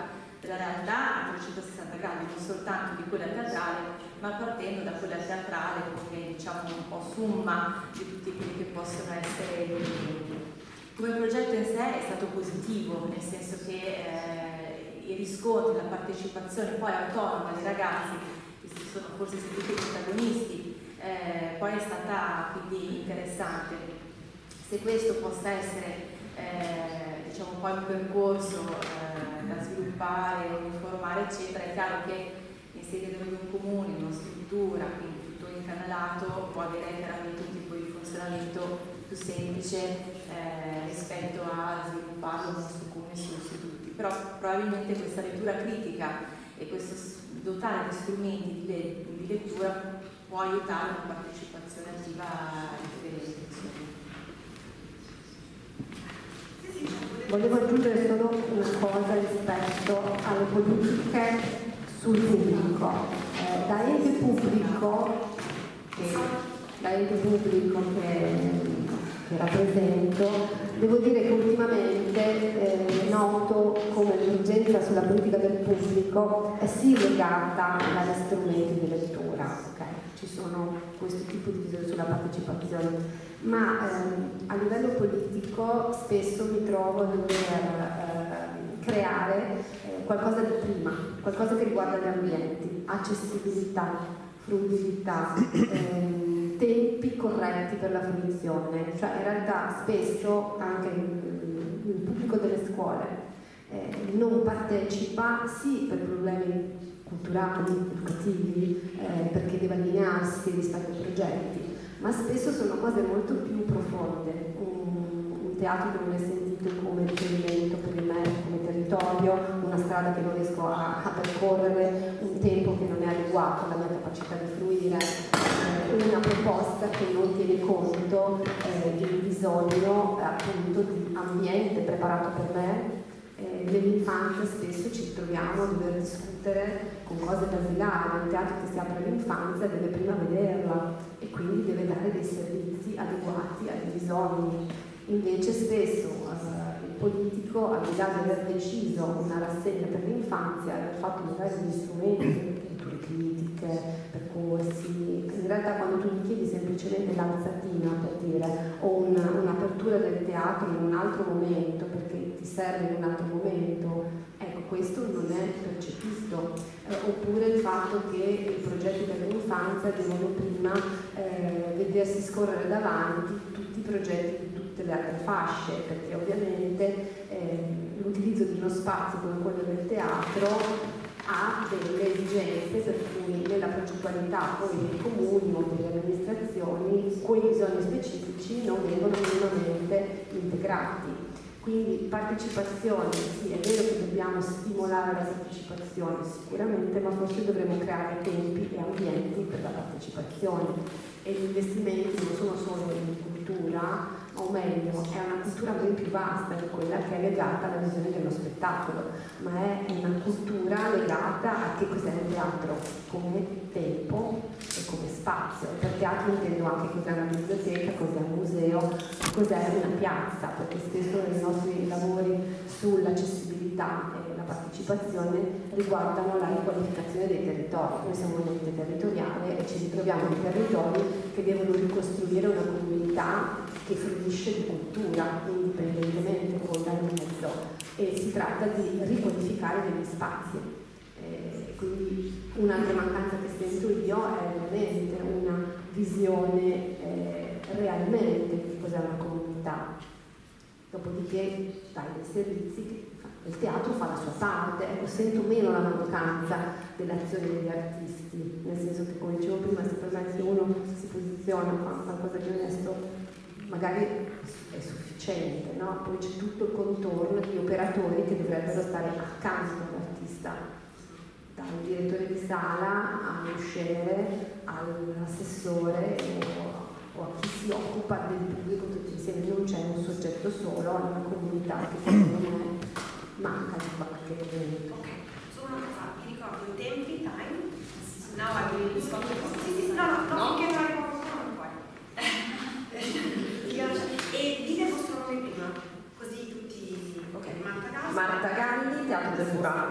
Speaker 8: della realtà a trecentosessanta gradi, non soltanto di quella teatrale, ma partendo da quella teatrale come diciamo un po' summa di tutti quelli che possono essere gli elementi. Come progetto in sé è stato positivo, nel senso che eh, i riscontri, la partecipazione poi autonoma dei ragazzi, che si sono forse sentiti protagonisti, eh, poi è stata quindi interessante. Se questo possa essere eh, diciamo poi un percorso eh, da sviluppare, uniformare eccetera, è chiaro che inserire in un comune, in una struttura, quindi tutto incanalato, può avere chiaramente un tipo di funzionamento più semplice eh, rispetto a svilupparlo in uno comune su, su tutti. Però probabilmente questa lettura critica e questo dotare di strumenti di, le, di lettura può aiutare una partecipazione attiva differente.
Speaker 7: Volevo aggiungere solo una cosa rispetto alle politiche sul pubblico. Eh, da ente pubblico che, da ente pubblico che, che rappresento, devo dire che ultimamente eh, noto come l'urgenza sulla politica del pubblico è sì legata agli strumenti di lettura. Okay? Ci sono questo tipo di visione sulla partecipazione. Ma ehm, a livello politico spesso mi trovo a dover eh, creare eh, qualcosa di prima, qualcosa che riguarda gli ambienti, accessibilità, fruibilità, ehm, tempi corretti per la fruizione. Cioè in realtà spesso anche il, il pubblico delle scuole eh, non partecipa sì per problemi culturali, educativi, eh, perché deve allinearsi rispetto ai progetti, ma spesso sono cose molto più profonde. Un, un teatro che non è sentito come riferimento per me, come territorio, una strada che non riesco a, a percorrere, un tempo che non è adeguato alla mia capacità di fruire, eh, una proposta che non tiene conto eh, di un bisogno eh, appunto di ambiente preparato per me. Eh, nell'infanzia spesso ci troviamo a dover discutere con cose basilari. Un teatro che si apre all'infanzia deve prima vederla e quindi deve dare dei servizi adeguati ai bisogni. Invece spesso eh, il politico, al di là di aver deciso una rassegna per l'infanzia, aver fatto magari degli strumenti, letture critiche, percorsi, in realtà quando tu gli chiedi semplicemente l'alzatina per dire o una, un'apertura del teatro in un altro momento perché ti serve in un altro momento, ecco questo non è percepito. Eh, oppure il fatto che i progetti per l'infanzia devono prima eh, vedersi scorrere davanti tutti i progetti di tutte le altre fasce, perché ovviamente eh, l'utilizzo di uno spazio come quello del teatro ha delle esigenze per cui nella progettualità poi dei comuni o delle amministrazioni quei bisogni specifici non vengono minimamente integrati. Quindi partecipazione, sì, è vero che dobbiamo stimolare la partecipazione sicuramente, ma forse dovremmo creare tempi e ambienti per la partecipazione. E gli investimenti non sono solo in cultura, o meglio, è una cultura ben più vasta di quella che è legata alla visione dello spettacolo, ma è una cultura legata a che cos'è un teatro, come tempo e come spazio. E per teatro intendo anche cos'è una biblioteca, cos'è un museo, cos'è una piazza, perché spesso nei nostri lavori sull'accessibilità e la partecipazione riguardano la riqualificazione dei territori. Noi siamo un ente territoriale e ci ritroviamo in territori che devono ricostruire una comunità che fruisce di cultura, indipendentemente poi dal mezzo, e si tratta di riqualificare degli spazi. Eh, quindi un'altra mancanza che sento io è veramente una visione eh, realmente di cos'è una comunità. Dopodiché dai dei servizi, il teatro fa la sua parte, ecco, sento meno la mancanza dell'azione degli artisti, nel senso che, come dicevo prima, se per me se uno si posiziona, fa qualcosa di onesto, magari è sufficiente, no? Poi c'è tutto il contorno di operatori che dovrebbero stare accanto all'artista, dal direttore di sala all'usciere, all'assessore o, o a chi si occupa del pubblico tutti insieme. Non c'è un soggetto solo, è una comunità che secondo me manca di qualche evento.
Speaker 3: Ok, solo una cosa, mi ricordo i tempi, time, now I will stop the post. Sì, sì, no, no, no, finché non arrivo a qualcuno non puoi. E dite il vostro nome prima, così tutti, ok, Marta Galli.
Speaker 9: Marta Galli, Teatro del Murato,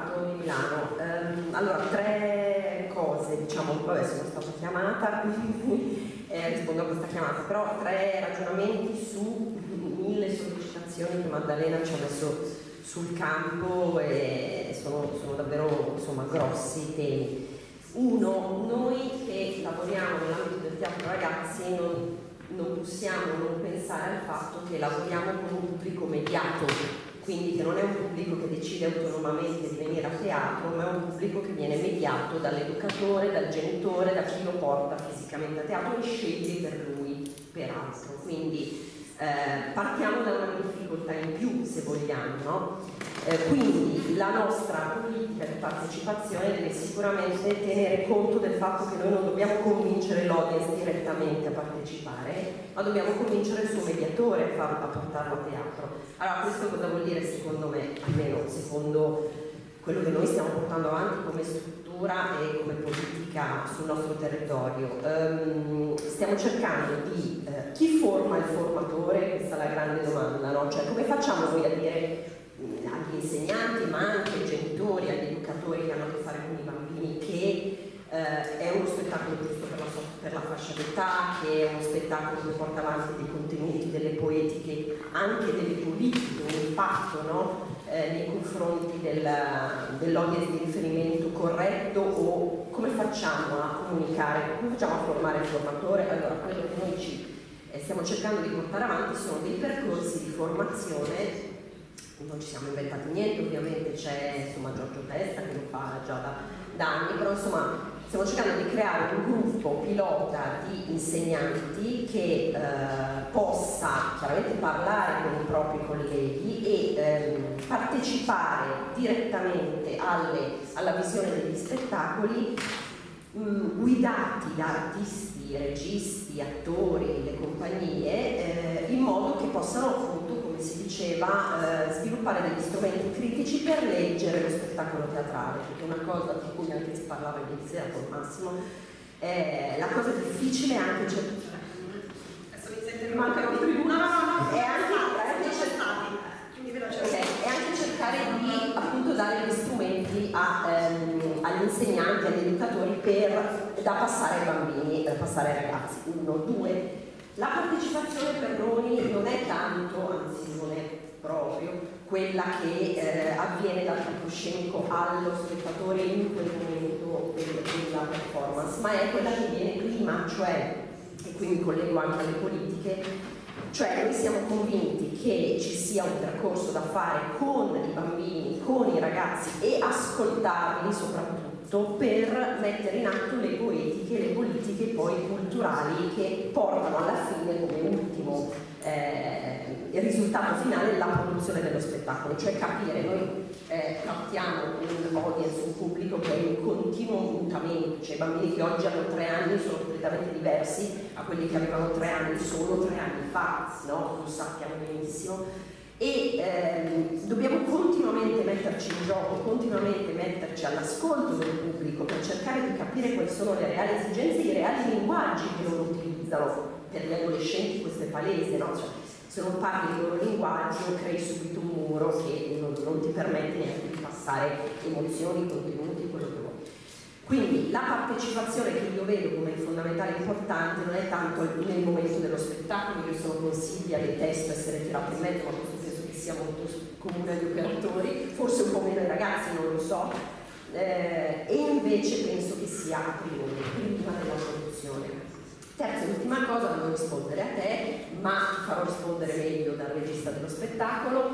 Speaker 3: Milano. Um, allora, tre cose, diciamo, vabbè, sono stata chiamata, quindi eh, rispondo a questa chiamata, però tre ragionamenti su mille sollecitazioni che Maddalena ci ha messo sul campo e sono, sono davvero, insomma, grossi temi. Uno, noi che lavoriamo nell'ambito del teatro ragazzi non, non possiamo non pensare al fatto che lavoriamo con un pubblico mediato, quindi che non è un pubblico che decide autonomamente di venire a teatro, ma è un pubblico che viene mediato dall'educatore, dal genitore, da chi lo porta fisicamente a teatro e sceglie per lui, peraltro. Quindi eh, partiamo da una difficoltà in più, se vogliamo, no? Eh, quindi la nostra politica di partecipazione deve sicuramente tenere conto del fatto che noi non dobbiamo convincere l'audience direttamente a partecipare, ma dobbiamo convincere il suo mediatore a, farlo, a portarlo a teatro. Allora, questo cosa vuol dire secondo me, almeno secondo quello che noi stiamo portando avanti come struttura e come politica sul nostro territorio? Um, stiamo cercando di uh, chi forma il formatore, questa è la grande domanda, no? Cioè, come facciamo noi a dire agli insegnanti, ma anche ai genitori, agli educatori che hanno a che fare con i bambini, che eh, è uno spettacolo giusto per la, per la fascia d'età, che è uno spettacolo che porta avanti dei contenuti, delle poetiche, anche delle politiche, un impatto, no? eh, nei confronti del, dell'audience di riferimento corretto, o come facciamo a comunicare, come facciamo a formare il formatore? Allora, quello che noi ci eh, stiamo cercando di portare avanti sono dei percorsi di formazione. Non ci siamo inventati niente, ovviamente c'è insomma Giorgio Testa che lo fa già da, da anni, però insomma stiamo cercando di creare un gruppo pilota di insegnanti che eh, possa chiaramente parlare con i propri colleghi e eh, partecipare direttamente alle, alla visione degli spettacoli, mh, guidati da artisti, registi, attori, le compagnie, eh, in modo che possano appunto, come si diceva, eh, sviluppare degli strumenti critici per leggere lo spettacolo teatrale, perché una cosa di cui anche si parlava ieri sera con Massimo, eh, la cosa difficile è anche cercare. Manca un no, no, no, è anche, okay, è anche cercare di appunto dare gli strumenti a, ehm, agli insegnanti, agli educatori per, da passare ai bambini, da passare ai ragazzi. Uno, due. La partecipazione per noi non è tanto, anzi non è proprio, quella che eh, avviene dal palcoscenico allo spettatore in quel momento della performance, ma è quella che viene prima, cioè, e qui mi collego anche alle politiche, cioè noi siamo convinti che ci sia un percorso da fare con i bambini, con i ragazzi e ascoltarli soprattutto, per mettere in atto le poetiche, le politiche poi culturali che portano alla fine come ultimo eh, il risultato finale la produzione dello spettacolo, cioè capire, noi eh, captiamo un audience, un pubblico che è in continuo mutamento, cioè i bambini che oggi hanno tre anni sono completamente diversi a quelli che avevano tre anni solo tre anni fa, no? Lo sappiamo benissimo. E ehm, dobbiamo continuamente metterci in gioco, continuamente metterci all'ascolto del pubblico per cercare di capire quali sono le reali esigenze, i reali linguaggi che loro utilizzano. Per gli adolescenti questo è palese, no? Cioè, se non parli il loro linguaggio crei subito un muro che non, non ti permette neanche di passare emozioni, contenuti, quello che vuoi. Quindi la partecipazione che io vedo come fondamentale e importante non è tanto nel momento dello spettacolo, io sono consiglia, detesto essere tirato in mezzo, ma questo penso che sia molto comune agli operatori, forse un po' meno ai ragazzi, non lo so, eh, e invece penso che sia a priori, prima della produzione. Terza e ultima cosa, non devo rispondere a te, ma farò rispondere meglio dal regista dello spettacolo.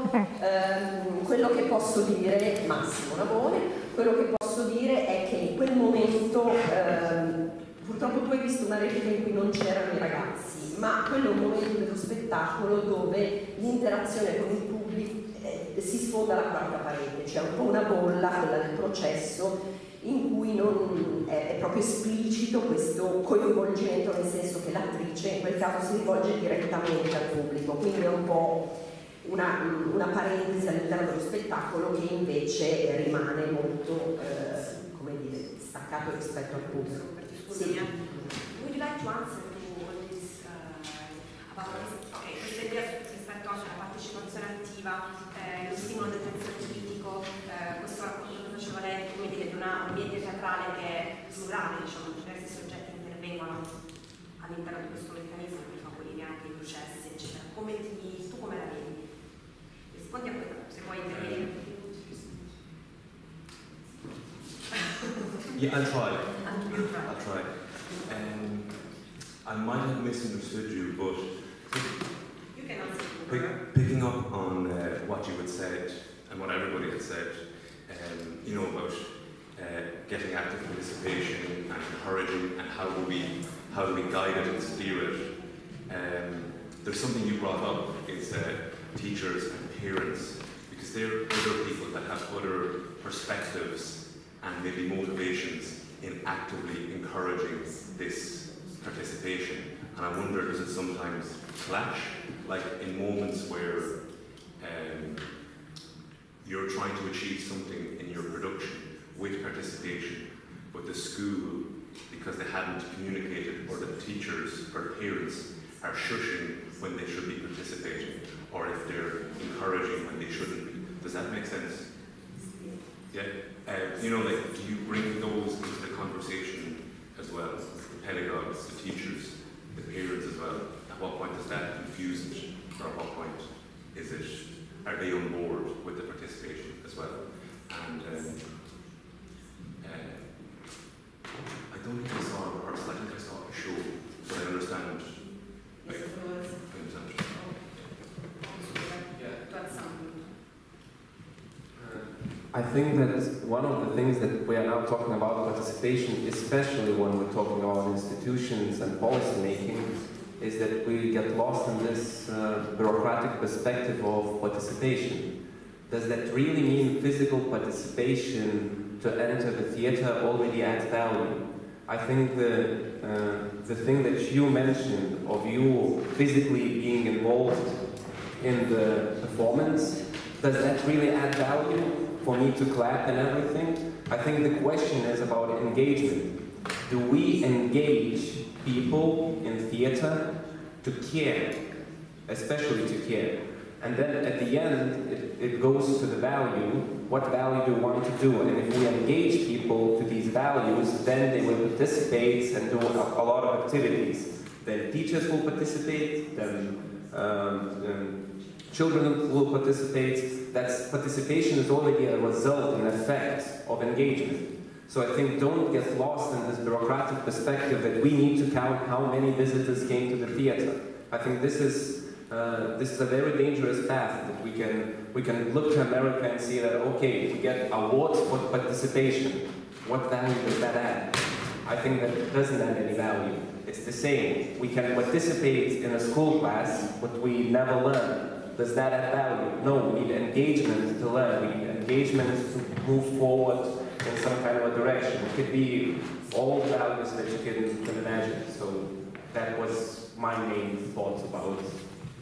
Speaker 3: Eh, quello che posso dire, Massimo Navone, quello che posso dire è che in quel momento, eh, purtroppo tu hai visto una replica in cui non c'erano i ragazzi, ma quello è un momento dello spettacolo dove l'interazione con il pubblico eh, si sfonda la quarta parete, c'è un po' una bolla, quella del processo, in cui non è, è proprio esplicito questo coinvolgimento, nel senso che l'attrice in quel caso si rivolge direttamente al pubblico, quindi è un po' una, una parentesi all'interno dello spettacolo che invece rimane molto eh, come dire, staccato rispetto al pubblico. Sì. Would you like to answer to all this uh, about this? Okay, questa idea rispetto alla partecipazione attiva, eh, lo stimolo del pensiero critico, eh, questo racconto che faceva lei un ambiente teatrale che è plurale, diciamo, diversi soggetti intervengono all'interno di questo meccanismo per favorire anche i processi, eccetera. Come ti, tu come la vedi? Rispondi a questo, se vuoi intervenire.
Speaker 4: Yeah, I'll try. I'll try. Um, I might have misunderstood you, but
Speaker 3: you can answer.
Speaker 4: Pick, picking up on uh, what you had said and what everybody had said, um, you know, about uh, getting active participation and encouraging, and how do we how do we guide it and steer it. Um, there's something you brought up is uh, teachers and parents, because they're other people that have other perspectives and maybe motivations in actively encouraging this participation. And I wonder, does it sometimes clash? Like in moments where um, you're trying to achieve something in your production with participation, but the school, because they haven't communicated, or the teachers or the parents are shushing when they should be participating, or if they're encouraging when they shouldn't be. Does that make sense? Yeah. Uh, you know, like, do you bring those into the conversation as well? The pedagogues, the teachers, the parents as well? At what point does that confuse it? Or at what point is it, are they on board with the participation as well? And um, uh, I don't think I saw a rehearsal, I think I saw a show, but I understand. Like, I understand.
Speaker 6: I think that one of the things that we are now talking about participation, especially when we're talking about institutions and policy making, is that we get lost in this uh, bureaucratic perspective of participation. Does that really mean physical participation to enter the theater already adds value? I think the, uh, the thing that you mentioned of you physically being involved in the performance, does that really add value for me to clap and everything? I think the question is about engagement. Do we engage people in theater to care, especially to care? And then at the end, it, it goes to the value. What value do we want to do? And if we engage people to these values, then they will participate and do a, a lot of activities. Then teachers will participate, then um, um, children will participate. That's participation is already a result, an effect of engagement. So I think don't get lost in this bureaucratic perspective that we need to count how many visitors came to the theater. I think this is uh, this is a very dangerous path that we can we can look to America and see that okay, we get awards for participation. What value does that add? I think that it doesn't add any value. It's the same. We can participate in a school class, but we never learn. Does that add value? No, we need engagement to learn. We need engagement to move forward in some kind of a direction. It could be all values that you can, can imagine. So that was my main thoughts about it.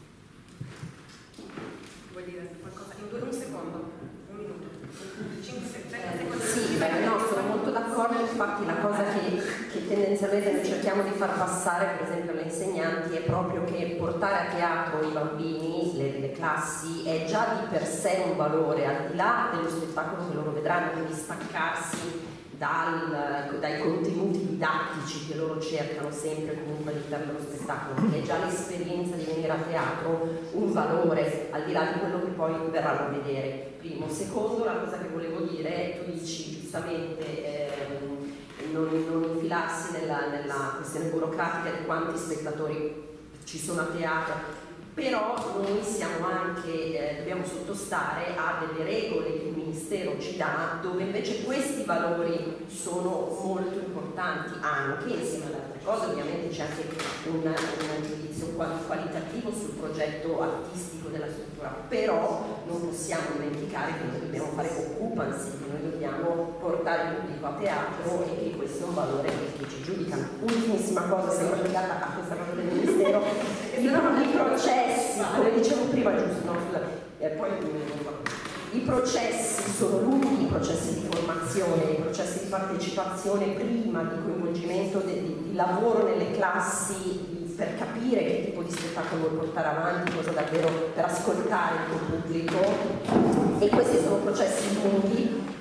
Speaker 3: Vuoi dire qualcosa? In due, un secondo, un minuto, cinque secondi.
Speaker 7: Sì, beh, no, sono molto d'accordo, infatti la cosa che, che tendenzialmente noi cerchiamo di far passare, per esempio alle insegnanti, è proprio che portare a teatro i bambini, le, le classi, è già di per sé un valore, al di là dello spettacolo che loro vedranno, quindi staccarsi dal, dai contenuti didattici che loro cercano sempre comunque all'interno dello spettacolo, che è già l'esperienza di venire a teatro un valore, al di là di quello che poi verranno a vedere. Primo. Secondo, la cosa che volevo dire, tu dici giustamente ehm, non, non infilarsi nella, nella questione burocratica di quanti spettatori ci sono a teatro, però noi siamo anche, eh, dobbiamo sottostare a delle regole che il Ministero ci dà, dove invece questi valori sono molto importanti, anche insieme ad altre cose. Ovviamente c'è anche un, un giudizio qualitativo sul progetto artistico della struttura, però non possiamo dimenticare che noi dobbiamo fare occupancy, che noi dobbiamo portare il pubblico a teatro e che questo è un valore che, che ci giudicano. Ultimissima cosa, sempre legata a questa cosa del Ministero, i, i processi, come dicevo prima, giusto, no, scusa, e poi i processi sono lunghi, i processi di formazione, i processi di partecipazione prima, di coinvolgimento, di, di, di lavoro nelle classi, per capire che tipo di spettacolo vuoi portare avanti, cosa davvero per ascoltare il tuo pubblico, e questi sono processi lunghi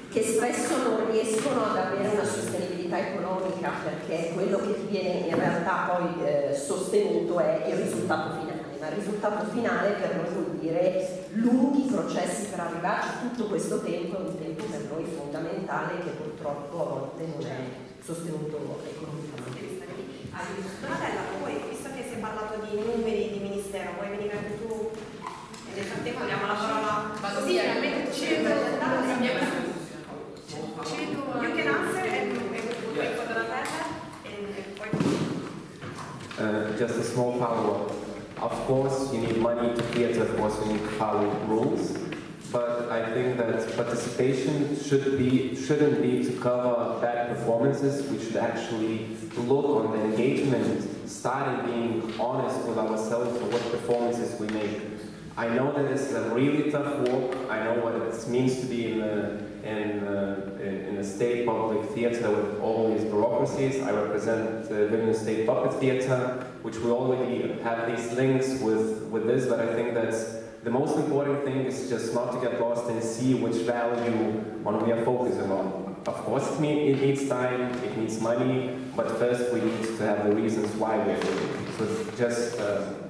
Speaker 9: che spesso non riescono ad avere una sostenibilità economica, perché quello che ti viene in realtà poi eh, sostenuto è il risultato finale, ma il risultato finale per noi vuol dire lunghi processi per arrivarci. Tutto questo tempo è un tempo per noi fondamentale che purtroppo a volte non è sostenuto economicamente.
Speaker 3: Donatella, poi, visto che si è parlato di numeri di ministero, vuoi venire anche tu? E nel frattempo diamo la parola così finalmente cedo cambiamo cedo you can answer and we'll wait for Donatella and poi
Speaker 6: Uh, just a small follow-up. Of course, you need money to theatre, of course, you need to follow rules. But I think that participation should be, shouldn't be to cover bad performances. We should actually look on the engagement, starting being honest with ourselves for what performances we make. I know that it's a really tough work. I know what it means to be in a, in a, in a state public theatre with all these bureaucracies. I represent the Vilnius State Puppet Theatre, which we already have these links with, with this, but I think that's the most important thing is just not to get lost and see which value one we are focusing on. Of course, it, need, it needs time, it needs money, but first we need to have the reasons why we're doing it. So just. Uh,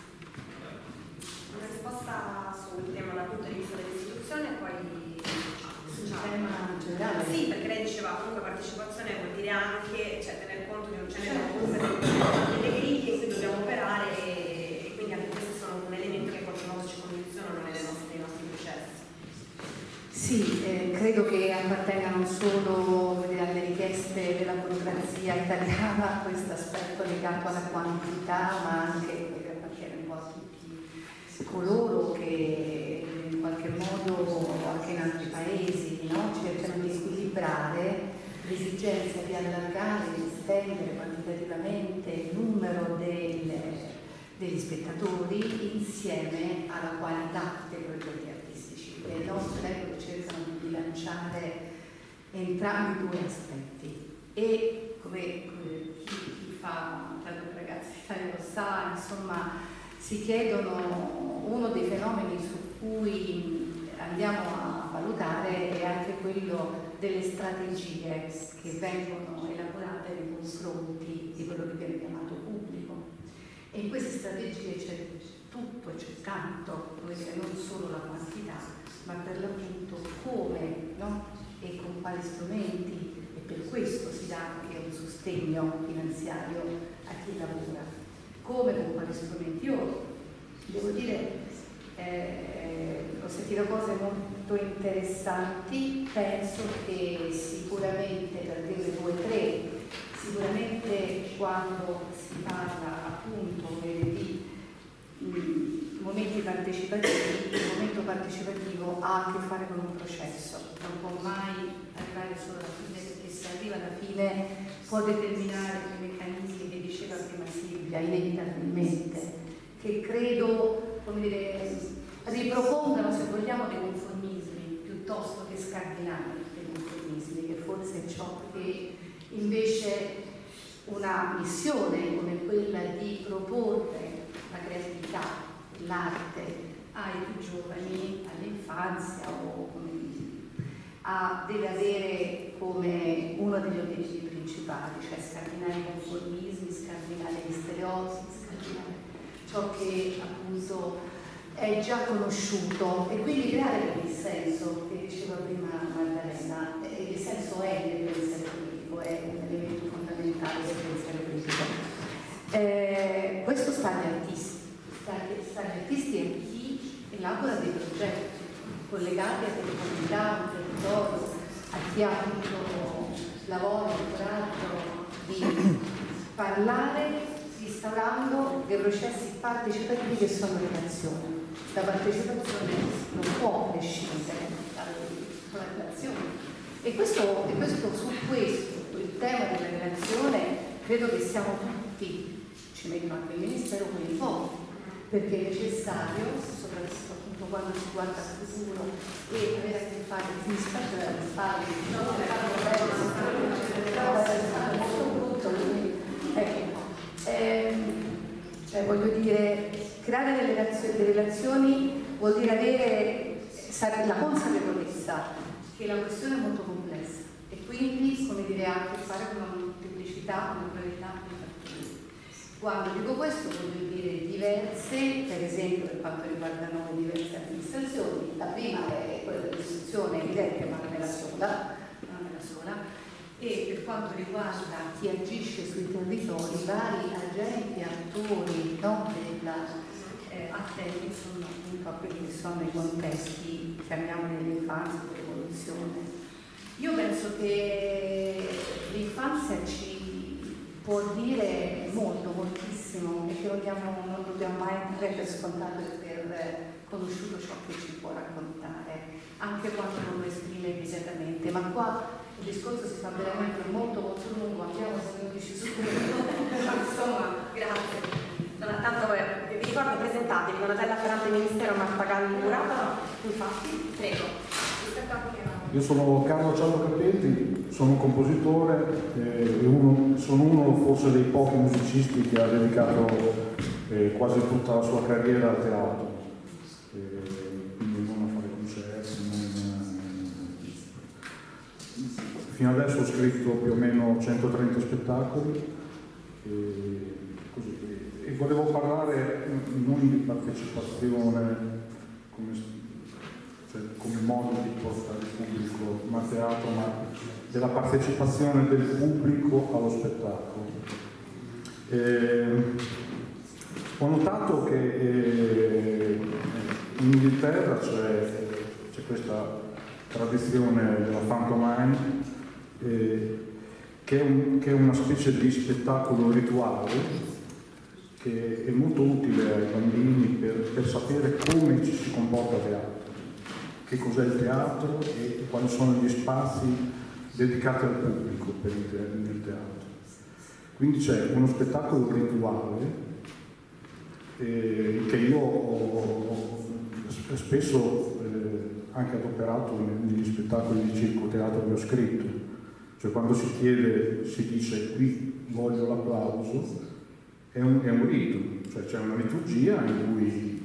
Speaker 3: una risposta sul tema dal punto di vista dell'istituzione e poi
Speaker 8: sul tema generale.
Speaker 3: Sì, perché lei diceva comunque partecipazione vuol dire anche, cioè tener conto che non ce ne sono comunque delle griglie in cui dobbiamo operare e, e quindi anche questi sono un elemento che qualche volta ci condizionano nelle nostre, nei nostri processi.
Speaker 8: Sì, eh, credo che appartengano solo alle richieste della burocrazia italiana questo aspetto legato alla quantità, ma anche che appartiene un po' a tutti coloro che in qualche modo anche in altri paesi, no, cercano di equilibrare l'esigenza di allargare, di estendere quantitativamente il numero delle, degli spettatori insieme alla qualità dei progetti artistici. Le nostre regole cercano di bilanciare entrambi i due aspetti e come, come chi, chi fa tra due ragazzi d'Italia lo sa, insomma, si chiedono, uno dei fenomeni su cui andiamo a valutare è anche quello delle strategie che vengono elaborate nei confronti di quello che viene chiamato pubblico. E in queste strategie c'è tutto e c'è tanto, come dire, non solo la quantità, ma per l'appunto come, no? E con quali strumenti, e per questo si dà anche un sostegno finanziario a chi lavora. Come, con quali strumenti? Io devo dire, eh, ho sentito cose molto interessanti, penso che sicuramente, per dire due o tre, sicuramente quando si parla appunto di mh, momenti partecipativi, il momento partecipativo ha a che fare con un processo, non può mai arrivare solo alla fine, perché se arriva alla fine può determinare quei meccanismi che diceva prima Silvia, inevitabilmente, che credo, come dire, ripropongano, se vogliamo, dei conformismi piuttosto che scardinare dei conformismi, che forse è ciò che invece una missione come quella di proporre la creatività, l'arte ai più giovani, all'infanzia o come a, deve avere come uno degli obiettivi principali, cioè scardinare i conformismi, scardinare gli stereotipi, scardinare ciò che appunto è già conosciuto e quindi creare quel dissenso che diceva prima Maddalena. Il dissenso è nel pensiero politico, è un elemento fondamentale del pensiero politico. Eh, questo sta agli artisti, sta, sta agli artisti e chi elabora dei progetti collegati a delle comunità, a un territorio, a chi ha avuto la voglia, il coraggio di parlare instaurando dei processi partecipativi che sono relazioni. La partecipazione non può prescindere dalla relazione. E, questo, e questo, su questo, il tema della relazione, credo che siamo tutti, ci metto anche il Ministero, coinvolti, perché è necessario, soprattutto appunto quando si guarda al futuro e avere a che fare con rispetto alle spalle, non è molto brutto, ecco. Ehm, cioè voglio dire, creare delle relazioni, delle relazioni vuol dire avere la consapevolezza
Speaker 10: che la questione è molto complessa e quindi, come dire, ha a che fare con una molteplicità, una pluralità di fattori. Quando dico questo voglio dire diverse, per esempio per quanto riguarda noi diverse amministrazioni. La prima è quella dell'istruzione evidente, ma non è la sola, non è la sola. E per quanto riguarda chi agisce sui territori, vari agenti, attori, no, della eh, attenti sono un po' quelli che sono i contesti, chiamiamoli dell'infanzia, dell'evoluzione. Io penso che l'infanzia ci può dire molto, moltissimo, e che non dobbiamo, non dobbiamo mai prendere per scontato e per conosciuto ciò che ci può raccontare, anche quando non lo esprime immediatamente. Ma qua il discorso si fa veramente molto molto lungo, abbiamo sei undici su quello, insomma, grazie.
Speaker 3: Allora, tanto eh, vi ricordo, presentatevi, Donatella Ferrante, Ministero, Marta Galli, Curata, infatti, prego.
Speaker 11: Io sono Carlo Ciallo Capelli, sono un compositore, eh, e uno, sono uno forse dei pochi musicisti che ha dedicato eh, quasi tutta la sua carriera al teatro, eh, quindi non a fare concerti, non... fino adesso ho scritto più o meno centotrenta spettacoli, e, così, e volevo parlare non di partecipazione come come modo di portare il pubblico a teatro, ma della partecipazione del pubblico allo spettacolo. Eh, ho notato che eh, in Inghilterra c'è, c'è questa tradizione della pantomime, eh, che, è un, che è una specie di spettacolo rituale che è molto utile ai bambini per, per sapere come ci si comporta a teatro, che cos'è il teatro e quali sono gli spazi dedicati al pubblico per il teatro. Quindi c'è uno spettacolo rituale eh, che io ho, ho spesso eh, anche adoperato negli spettacoli di circo teatro che ho scritto. Cioè quando si chiede, si dice qui voglio l'applauso, è un, è un rito, cioè c'è una liturgia in cui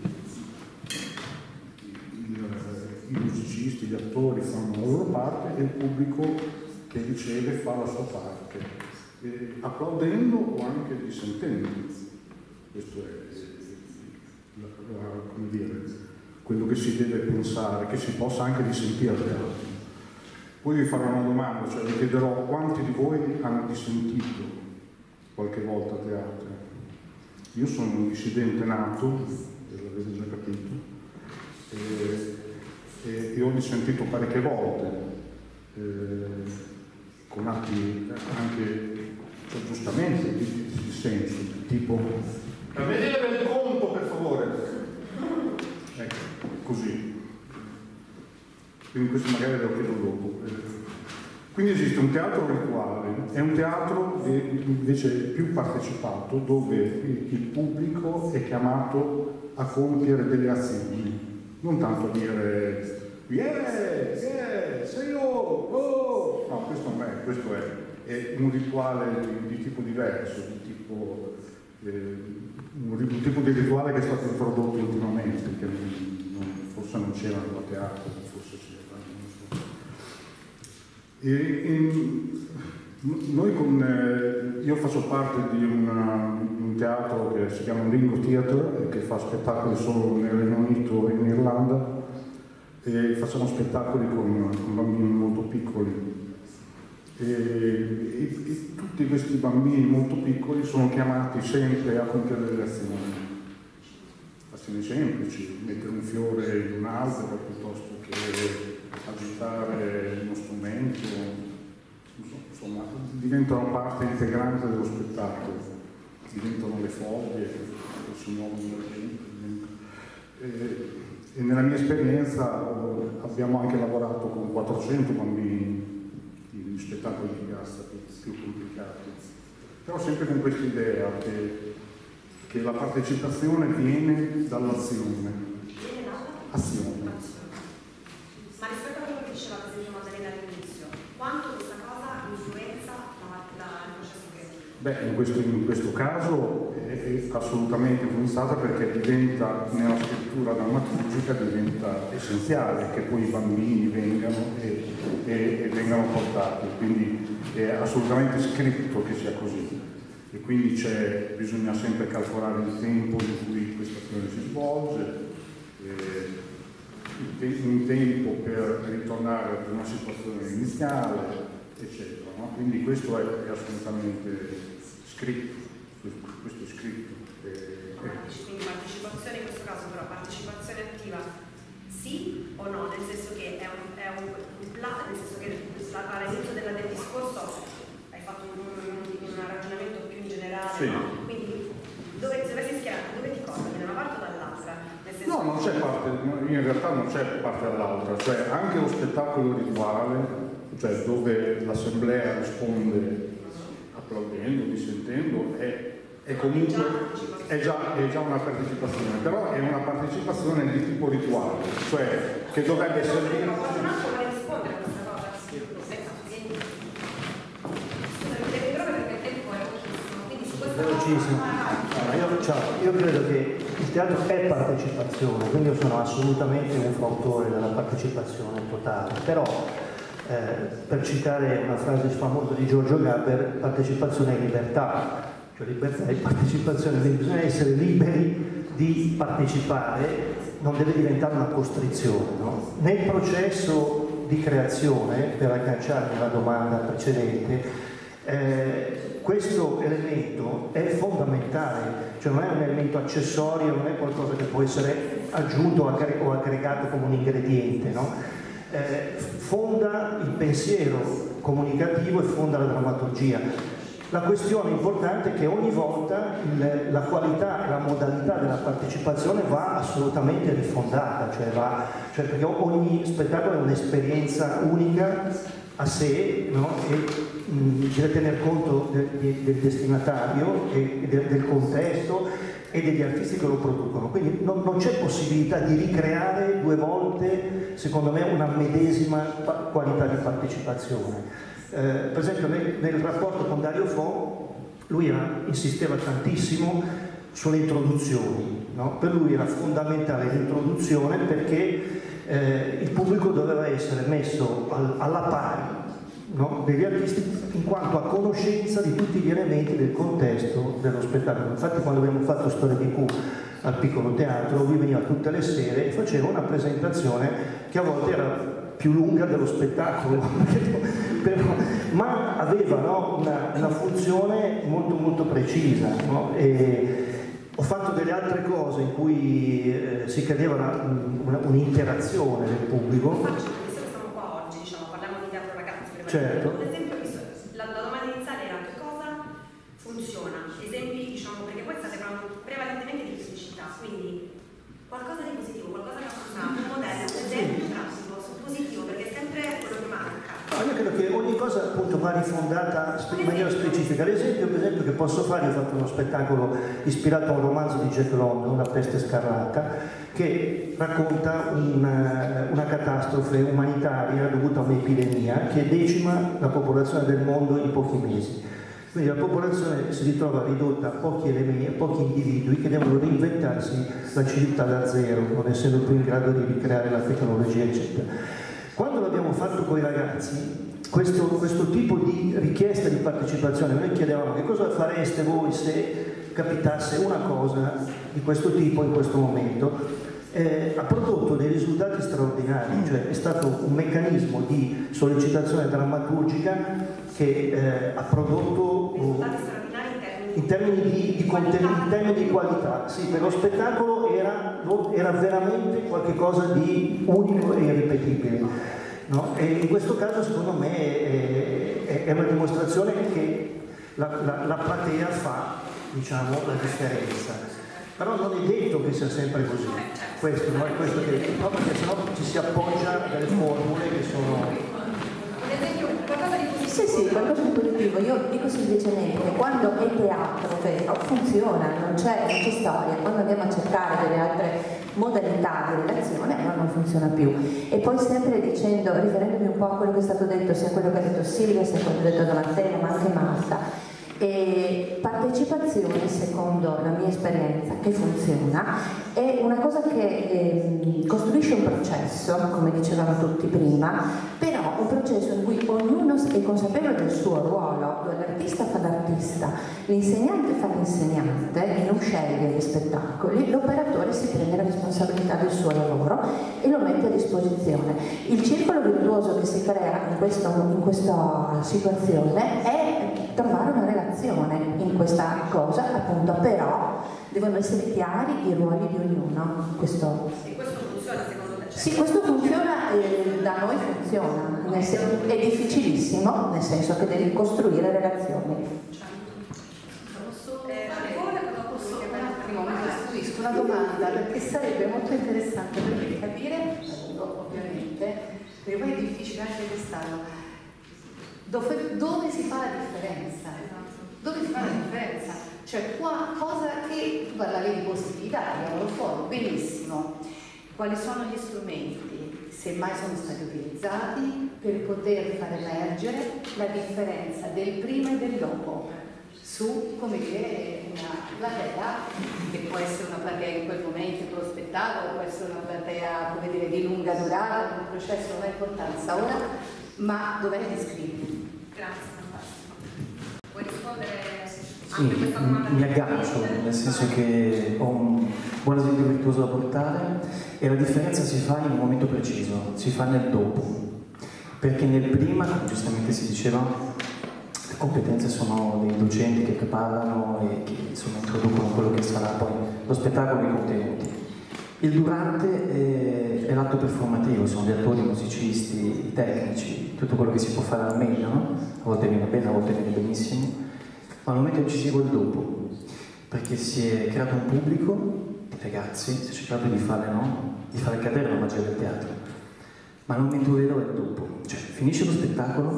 Speaker 11: i musicisti, gli attori fanno la loro parte e il pubblico che riceve fa la sua parte, e applaudendo o anche dissentendo. Questo è la, la, come dire, quello che si deve pensare, che si possa anche dissentire al teatro. Poi vi farò una domanda, cioè vi chiederò quanti di voi hanno dissentito qualche volta a teatro. Io sono un dissidente nato, l'avete già capito, e, e, e ho dissentito parecchie volte, eh, con atti anche, cioè, giustamente, di, di dissenso, tipo a vedere il conto per favore, ecco, così. Quindi questo magari lo chiedo dopo. Quindi esiste un teatro rituale, è un teatro invece più partecipato, dove il pubblico è chiamato a compiere delle azioni, non tanto a dire yeah, yeah, sei io, oh! No, questo non è, questo è, è un rituale di, di tipo diverso, di tipo, eh, un, un tipo di rituale che è stato introdotto ultimamente, che non, forse non c'era nel teatro, forse c'era. E, e, noi con, eh, io faccio parte di una, un teatro che si chiama Ringo Theatre, che fa spettacoli solo nel Regno Unito e in Irlanda, e facciamo spettacoli con, con bambini molto piccoli. E, e, e tutti questi bambini molto piccoli sono chiamati sempre a compiere delle azioni, azioni semplici, mettere un fiore in un albero piuttosto che agitare uno strumento, insomma, diventano parte integrante dello spettacolo, diventano le foglie che si muovono da dentro. E, e nella mia esperienza abbiamo anche lavorato con quattrocento bambini in spettacoli di piazza più, più complicati, però sempre con questa idea che, che la partecipazione viene dall'azione. Azione.
Speaker 3: Ma rispetto a quello che diceva per esempio Maddalena all'inizio, quanto questa cosa influenza la, la, il processo creativo?
Speaker 11: Beh, in questo, in questo caso è, è assolutamente influenzata perché diventa, nella scrittura drammaturgica diventa essenziale che poi i bambini vengano e, e, e vengano portati, quindi è assolutamente scritto che sia così e quindi c'è, bisogna sempre calcolare il tempo in cui questa azione si svolge, eh, un tempo per ritornare ad una situazione iniziale, eccetera, no? Quindi questo è, è assolutamente scritto, questo è scritto. Eh,
Speaker 3: Quindi partecipazione in questo caso, però partecipazione attiva sì o no? Nel senso che è un, è un, un plan, nel senso che all'inizio del, del discorso hai fatto un, un, un ragionamento più in generale, sì. No? Quindi dove, dove si schiera, dove ti collochi, da una parte o dall'altra?
Speaker 11: No, non c'è parte, in realtà non c'è parte dall'altra, cioè anche lo spettacolo rituale, cioè dove l'assemblea risponde applaudendo, dissentendo, è, è comunque è già, è già una partecipazione, però è una partecipazione di tipo rituale, cioè che dovrebbe servire.
Speaker 3: Ma qualcun altro vuole rispondere a questa cosa? Devi proprio perché il tempo è pochissimo, quindi su questa
Speaker 12: velocissimo. Allora, io, ciao, io credo che il teatro è partecipazione, quindi io sono assolutamente un fautore della partecipazione totale, però eh, per citare una frase famosa di Giorgio Gaber, partecipazione è libertà, cioè libertà è partecipazione, quindi bisogna essere liberi di partecipare, non deve diventare una costrizione, no? Nel processo di creazione, per agganciarmi alla domanda precedente, eh, questo elemento è fondamentale, cioè non è un elemento accessorio, non è qualcosa che può essere aggiunto o aggregato come un ingrediente, no? Eh, fonda il pensiero comunicativo e fonda la drammaturgia. La questione importante è che ogni volta il, la qualità e la modalità della partecipazione va assolutamente rifondata, cioè, va, cioè perché ogni spettacolo è un'esperienza unica a sé, no? E mh, deve tener conto de, de, del destinatario e de, del contesto e degli artisti che lo producono, quindi non, non c'è possibilità di ricreare due volte, secondo me, una medesima qualità di partecipazione. Eh, per esempio nel, nel rapporto con Dario Fo, lui era, insisteva tantissimo sulle introduzioni, no? Per lui era fondamentale l'introduzione perché eh, il pubblico doveva essere messo al, alla pari, no? Degli artisti in quanto a conoscenza di tutti gli elementi del contesto dello spettacolo. Infatti quando abbiamo fatto Storia di Q al Piccolo Teatro, lui veniva tutte le sere e faceva una presentazione che a volte era più lunga dello spettacolo, però, ma aveva, no, una, una funzione molto molto precisa, no? E ho fatto delle altre cose in cui eh, si chiedeva un'interazione del pubblico.
Speaker 3: Faccio, visto che siamo qua oggi, diciamo, parliamo di teatro ragazzi, per
Speaker 12: certo.
Speaker 3: Ad esempio, la, la domanda iniziale era che cosa funziona? Esempi, diciamo, perché voi state parlando prevalentemente di criticità, quindi qualcosa di positivo, qualcosa che ha funzionato, un modello, un esempio pratico, positivo, perché è sempre quello che manca.
Speaker 12: No, io credo che ogni cosa appunto va rifondata in maniera specifica. L'esempio per esempio che posso fare, ho fatto uno spettacolo ispirato a un romanzo di Jack London, La peste scarlatta, che racconta una, una catastrofe umanitaria dovuta a un'epidemia che decima la popolazione del mondo in pochi mesi. Quindi la popolazione si ritrova ridotta a pochi elementi, a pochi individui che devono reinventarsi la civiltà da zero, non essendo più in grado di ricreare la tecnologia, eccetera. Quando l'abbiamo fatto con i ragazzi, questo, questo tipo di richiesta di partecipazione, noi chiedevamo che cosa fareste voi se capitasse una cosa di questo tipo in questo momento, eh, ha prodotto dei risultati straordinari, cioè è stato un meccanismo di sollecitazione drammaturgica che eh, ha prodotto uh, in termini di, di contenuti, in termini di qualità. Sì, per lo spettacolo era, era veramente qualcosa di unico e irripetibile, no? E in questo caso secondo me è, è una dimostrazione che la, la, la platea fa, diciamo, la differenza. Però non è detto che sia sempre così, questo, no? È questo che, no, perché sennò ci si appoggia a delle formule che sono...
Speaker 8: Sì, sì, qualcosa di positivo. Io dico semplicemente che quando è teatro, cioè, funziona, non c'è, non c'è storia. Quando andiamo a cercare delle altre modalità di relazione, ma non funziona più. E poi sempre dicendo, riferendomi un po' a quello che è stato detto, sia quello che ha detto Silvia, sia quello che ha detto Donatella, ma anche Marta,
Speaker 7: E partecipazione, secondo la mia esperienza, che funziona, è una cosa che eh, costruisce un processo, come dicevamo tutti prima, però un processo in cui ognuno è consapevole del suo ruolo, dove l'artista fa l'artista, l'insegnante fa l'insegnante e non sceglie gli spettacoli, l'operatore si prende la responsabilità del suo lavoro e lo mette a disposizione. Il circolo virtuoso che si crea in, questo, in questa situazione è trovare una relazione in questa cosa, appunto, però devono essere chiari i ruoli di ognuno. Questo,
Speaker 3: sì, questo funziona secondo te?
Speaker 7: Sì, questo funziona, eh, da noi funziona, nel sen- è difficilissimo, nel senso che devi costruire relazioni.
Speaker 10: Posso, eh, posso un attimo, mi costruisco una domanda, perché sarebbe molto interessante per me capire, ovviamente, perché poi è difficile anche testarlo, dove, dove si fa la differenza? Dove si fa la differenza? Cioè, qua, cosa che tu parlavi di possibilità, di lavoro fuori, benissimo. Quali sono gli strumenti, se mai sono stati utilizzati, per poter far emergere la differenza del prima e del dopo su, come dire, una platea, che può essere una platea in quel momento per lo spettacolo, può essere una platea, come dire, di lunga durata, un processo non ha importanza ora, ma dov'è descritto?
Speaker 3: Grazie, fantastico. Vuoi rispondere
Speaker 13: Sì,
Speaker 3: anche a questa domanda?
Speaker 13: mi aggancio, nel senso che ho un buon esempio virtuoso da portare e la differenza si fa in un momento preciso, si fa nel dopo, perché nel prima, come giustamente si diceva, le competenze sono dei docenti che preparano e che insomma introducono quello che sarà poi lo spettacolo e i contenuti. Il durante è, è l'atto performativo, sono gli attori, i musicisti, i tecnici, tutto quello che si può fare al meglio, no? A volte viene bene, a volte viene benissimo, ma al momento decisivo è il dopo, perché si è creato un pubblico di ragazzi, si è cercato di fare, no? Di fare cadere la magia del teatro, ma il momento vero è il dopo, cioè finisce lo spettacolo,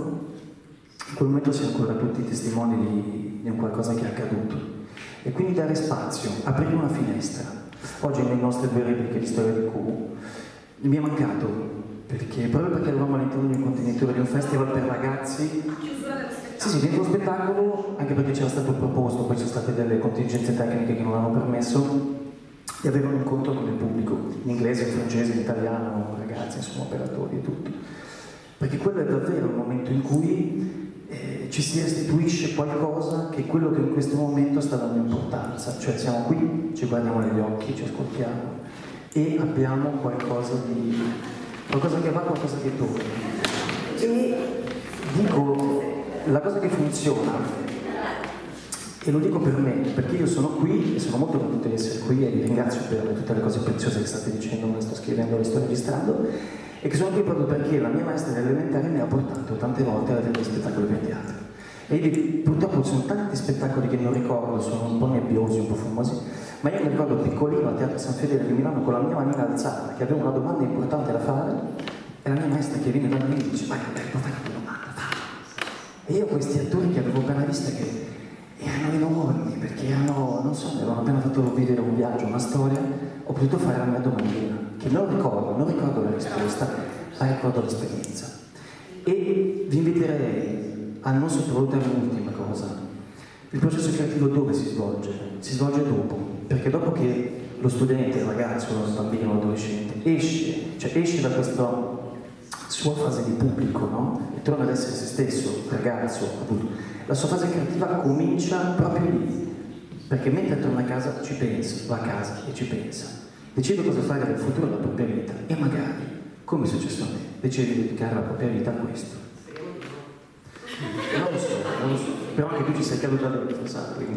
Speaker 13: in quel momento si è ancora tutti testimoni di, di un qualcosa che è accaduto, e quindi dare spazio, aprire una finestra. Oggi nelle nostre due repliche di Storia di Q mi è mancato, perché proprio perché eravamo all'interno di un contenitore di un festival per ragazzi. Sì, sì, dentro lo spettacolo, anche perché c'era stato proposto, poi ci sono state delle contingenze tecniche che non hanno permesso di avere un incontro con il pubblico, in inglese, in francese, in italiano, ragazzi, insomma, operatori e tutto. Perché quello è davvero il momento in cui eh, ci si restituisce qualcosa che è quello che in questo momento sta dando importanza, cioè siamo qui, ci guardiamo negli occhi, ci ascoltiamo e abbiamo qualcosa di qualcosa che va, qualcosa che torna. E dico, la cosa che funziona, e lo dico per me, perché io sono qui e sono molto contento di essere qui e vi ringrazio per tutte le cose preziose che state dicendo, me le sto scrivendo, le sto registrando, e che sono qui proprio perché la mia maestra elementare mi ha portato tante volte a vedere degli spettacoli per teatro. E io, purtroppo ci sono tanti spettacoli che non ricordo, sono un po' nebbiosi, un po' fumosi, ma io mi ricordo piccolino al Teatro San Fedele di Milano con la mia manina alzata, che avevo una domanda importante da fare, e la mia maestra che viene da me e dice: vai, vai, puoi fare la tua domanda, fai. E io questi attori che avevo appena visto che erano enormi, perché erano, non so, mi avevano appena fatto vivere un viaggio, una storia, ho potuto fare la mia domandina, che non ricordo, non ricordo la risposta, ma ricordo l'esperienza. E vi inviterei a non sottovalutare un'ultima cosa. Il processo creativo dove si svolge? Si svolge dopo, perché dopo che lo studente, il ragazzo, il bambino, l'adolescente esce, cioè esce da questa sua fase di pubblico, no? E torna ad essere se stesso, ragazzo, adulto, la sua fase creativa comincia proprio lì, perché mentre torna a casa ci pensa, va a casa e ci pensa, decide cosa fare nel futuro della propria vita e magari, come è successo a me, decide di dedicare la propria vita a questo. Non lo so, non lo so, però anche tu ci sei caduta dentro, sai, quindi...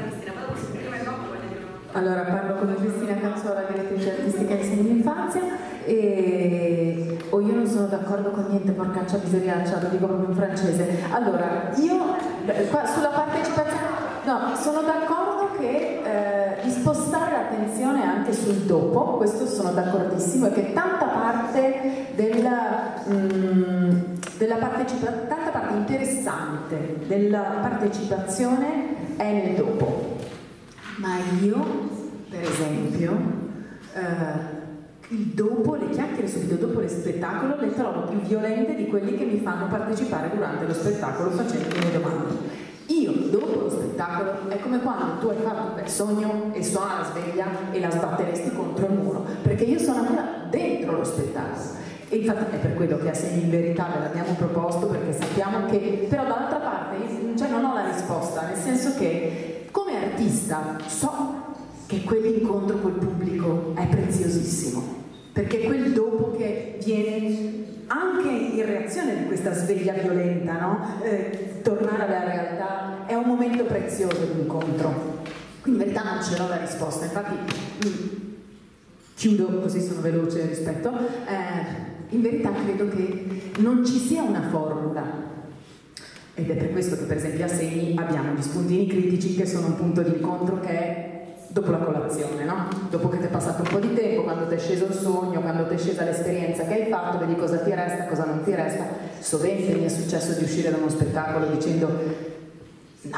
Speaker 8: Allora, parlo come Cristina Cazzola, direttrice artistica e segni d'infanzia, e o io non sono d'accordo con niente, porcaccia miseriaccia, lo dico proprio in francese. Allora, io qua, sulla partecipazione, no, sono d'accordo che eh, di spostare l'attenzione anche sul dopo, questo sono d'accordissimo, e che tanta parte della, mh, della partecipazione, tanta parte interessante della partecipazione è nel dopo. Ma io, per esempio, eh, il dopo, le chiacchiere subito dopo lo spettacolo le trovo più violente di quelli che mi fanno partecipare durante lo spettacolo facendomi domande. Io, dopo lo spettacolo,
Speaker 14: spettacolo è come quando tu hai fatto un bel sogno e suona la sveglia e la sbatteresti contro il muro, perché io sono ancora dentro lo spettacolo. E infatti è per quello che a Segni in Verità ve l'abbiamo proposto, perché sappiamo che, però dall'altra parte, cioè non ho la risposta, nel senso che come artista so che quell'incontro col pubblico è preziosissimo, perché quel dopo che viene anche in reazione di questa sveglia violenta, no? Eh, tornare alla realtà è un momento prezioso di incontro. Quindi in verità non ce l'ho la risposta, infatti mh, chiudo così sono veloce rispetto. Eh, in verità credo che non ci sia una formula, ed è per questo che per esempio a Segni abbiamo gli spuntini critici, che sono un punto di incontro che è dopo la colazione, no? Dopo che ti è passato un po' di tempo, quando ti è sceso il sogno, quando ti è scesa l'esperienza che hai fatto, vedi cosa ti resta, cosa non ti resta. Sovente mi è successo di uscire da uno spettacolo dicendo no,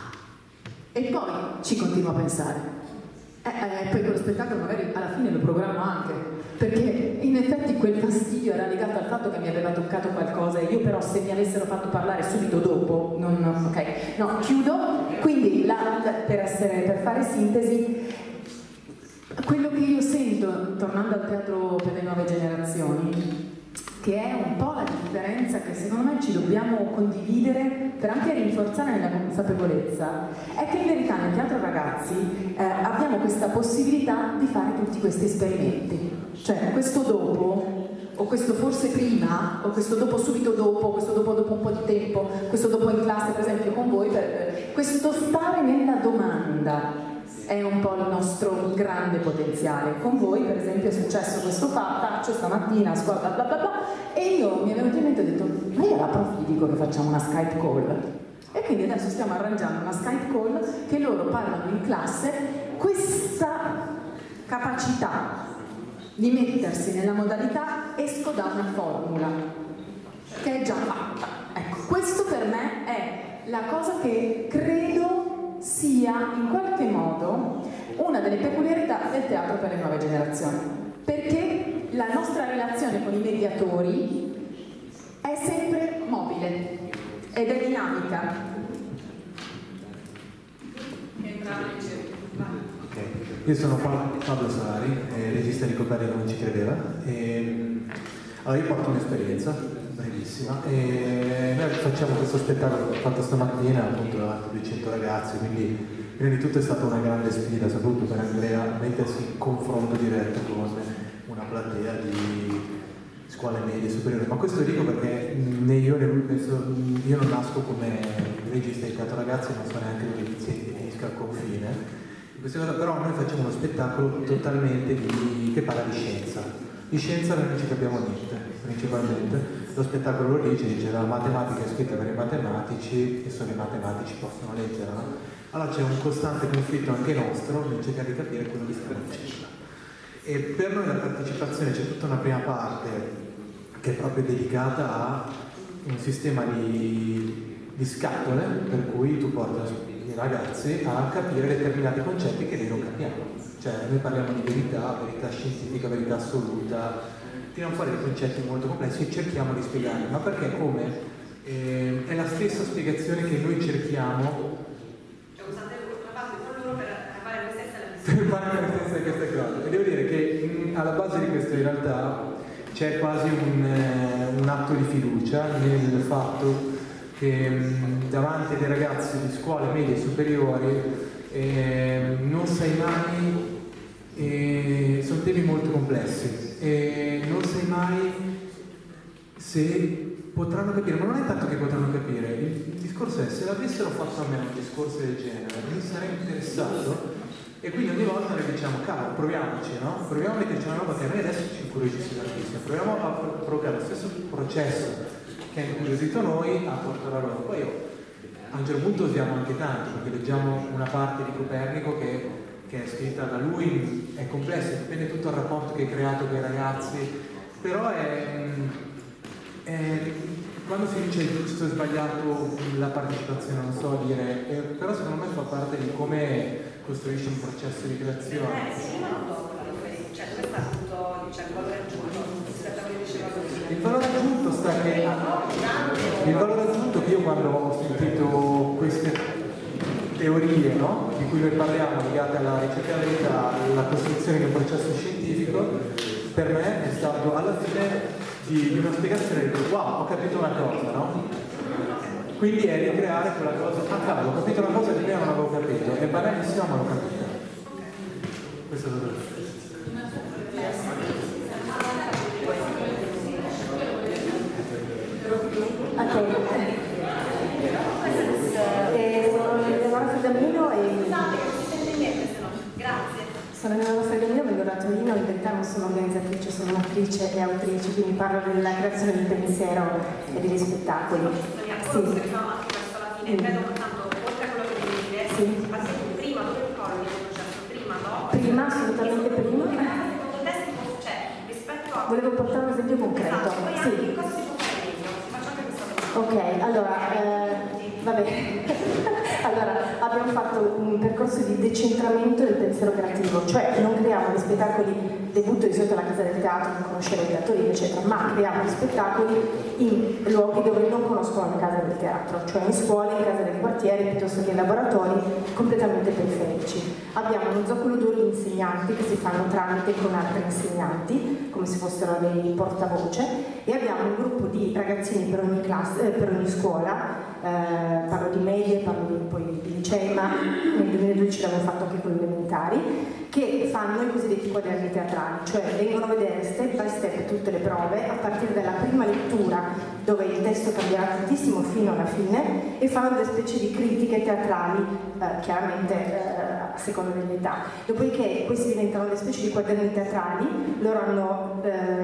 Speaker 14: e poi ci continuo a pensare. Eh, eh, poi quello spettacolo magari alla fine lo programmo anche, perché in effetti quel fastidio era legato al fatto che mi aveva toccato qualcosa, e io però se mi avessero fatto parlare subito dopo, non, non, ok, no, chiudo. Quindi la, la, per, essere, per fare sintesi, quello che io sento tornando al teatro per le nuove generazioni, che è un po' la differenza che secondo me ci dobbiamo condividere per anche rinforzare nella consapevolezza, è che in verità nel teatro ragazzi eh, abbiamo questa possibilità di fare tutti questi esperimenti, cioè questo dopo, o questo forse prima, o questo dopo subito dopo, questo dopo dopo un po' di tempo, questo dopo in classe per esempio con voi, per, questo stare nella domanda è un po' il nostro grande potenziale. Con voi per esempio è successo questo faccio stamattina a scuola bla bla bla, e io mi è venuto in mente e ho detto ma io alla prof gli dico che facciamo una Skype call, e quindi adesso stiamo arrangiando una Skype call che loro parlano in classe. Questa capacità di mettersi nella modalità esco da una formula che è già fatta, ecco, questo per me è la cosa che credo sia in qualche modo una delle peculiarità del teatro per le nuove generazioni, perché la nostra relazione con i mediatori è sempre mobile ed è dinamica.
Speaker 13: Okay. Io sono Pablo Solari, eh, regista di Copernico non ci credeva, e, allora io porto un'esperienza brevissima e noi facciamo questo spettacolo che ho fatto stamattina appunto davanti a duecento ragazzi, quindi prima di tutto è stata una grande sfida, soprattutto per Andrea, mettersi in confronto diretto con una platea di scuole medie superiori, ma questo lo dico perché né io né lui penso, io non nasco come regista di teatro ragazzi, non so neanche dove finisca il confine, però noi facciamo uno spettacolo totalmente di, che parla di scienza. Di scienza noi non ci capiamo niente, principalmente. Lo spettacolo lo dice, dice la matematica è scritta per i matematici e solo i matematici possono leggere, no? Allora c'è un costante conflitto anche nostro nel cercare di capire quello che sta dicendo. E per noi la partecipazione, c'è tutta una prima parte che è proprio dedicata a un sistema di, di scatole per cui tu porti i ragazzi a capire determinati concetti che noi non capiamo. Cioè noi parliamo di verità, verità scientifica, verità assoluta, tiriamo fuori dei concetti molto complessi e cerchiamo di spiegarli, ma perché come eh, è la stessa spiegazione che noi cerchiamo per fare la stessa di queste cose. E devo dire che mh, alla base di questo in realtà c'è quasi un, eh, un atto di fiducia nel fatto che mh, davanti a dei ragazzi di scuole medie e superiori eh, non sai mai, eh, sono temi molto complessi e non sai mai se potranno capire, ma non è tanto che potranno capire, il, il discorso è se l'avessero fatto a me un discorso del genere mi sarei interessato. E quindi ogni volta noi diciamo, cavolo, proviamoci, no? Proviamo a metterci una roba che a noi adesso ci incuriosisce tantissimo, proviamo a provare lo stesso processo che ha incuriosito noi a portare a loro. Poi io, a un certo punto usiamo anche tanto, perché leggiamo una parte di Copernico che, che è scritta da lui, è complessa, dipende tutto dal rapporto che hai creato con i ragazzi, però è, è quando si dice giusto e sbagliato la partecipazione, non so dire, eh, però secondo me fa parte di come costruisce un processo di creazione.
Speaker 3: Eh, sì, ma non dopo la cioè dove sta tutto, cioè, il valore aggiunto rispetto a quello che diceva così?
Speaker 13: Il valore aggiunto sta che il valore aggiunto che io quando ho sentito queste
Speaker 15: teorie, no? Di cui noi parliamo, legate alla ricerca della verità, alla costruzione di un processo scientifico, per me è stato alla fine di, di una spiegazione di wow, ho capito una cosa, no? Quindi è ricreare quella cosa, ah cavolo, ho capito una cosa che prima non avevo capito, è banalissimo ma l'ho capita. Questo è tutto.
Speaker 7: Ok, eh, sono Eleonora Freddamino e
Speaker 3: grazie.
Speaker 7: Sono Eleonora Freddamino, vengo da Torino, in realtà non sono organizzatrice, sono un'attrice e autrice, quindi parlo della creazione del pensiero e degli spettacoli. Sì.
Speaker 3: E credo tanto, oltre a quello che devi dire,
Speaker 7: sì.
Speaker 3: ma se tu prima dove ricordi il processo? Prima, no?
Speaker 7: Prima, assolutamente prima.
Speaker 3: Secondo te si può, cioè, rispetto a...
Speaker 7: Volevo portare un esempio concreto.
Speaker 3: Esatto, poi
Speaker 7: sì.
Speaker 3: anche cosa si può fare meglio? Si faccia anche questa domanda.
Speaker 7: Ok, allora, eh, vabbè, allora abbiamo fatto un percorso di decentramento del pensiero creativo, cioè non creiamo gli spettacoli debutto di solito alla Casa del Teatro, non conoscevo i attori eccetera, ma creiamo gli spettacoli in luoghi dove non conoscono la Casa del Teatro, cioè in scuole, in case del quartiere, piuttosto che in laboratori completamente periferici. Abbiamo uno zoccolo duro di insegnanti che si fanno tramite con altri insegnanti, come se fossero dei portavoce, e abbiamo un gruppo di ragazzini per ogni, classe, eh, per ogni scuola, eh, parlo di medie, parlo di, poi di licei, ma nel duemiladodici l'abbiamo fatto anche con gli elementari, che fanno i cosiddetti quaderni teatrali, cioè vengono a vedere step by step tutte le prove a partire dalla prima lettura, dove il testo cambierà tantissimo fino alla fine, e fanno delle specie di critiche teatrali, eh, chiaramente eh, a seconda dell'età. Dopodiché questi diventano delle specie di quaderni teatrali, loro hanno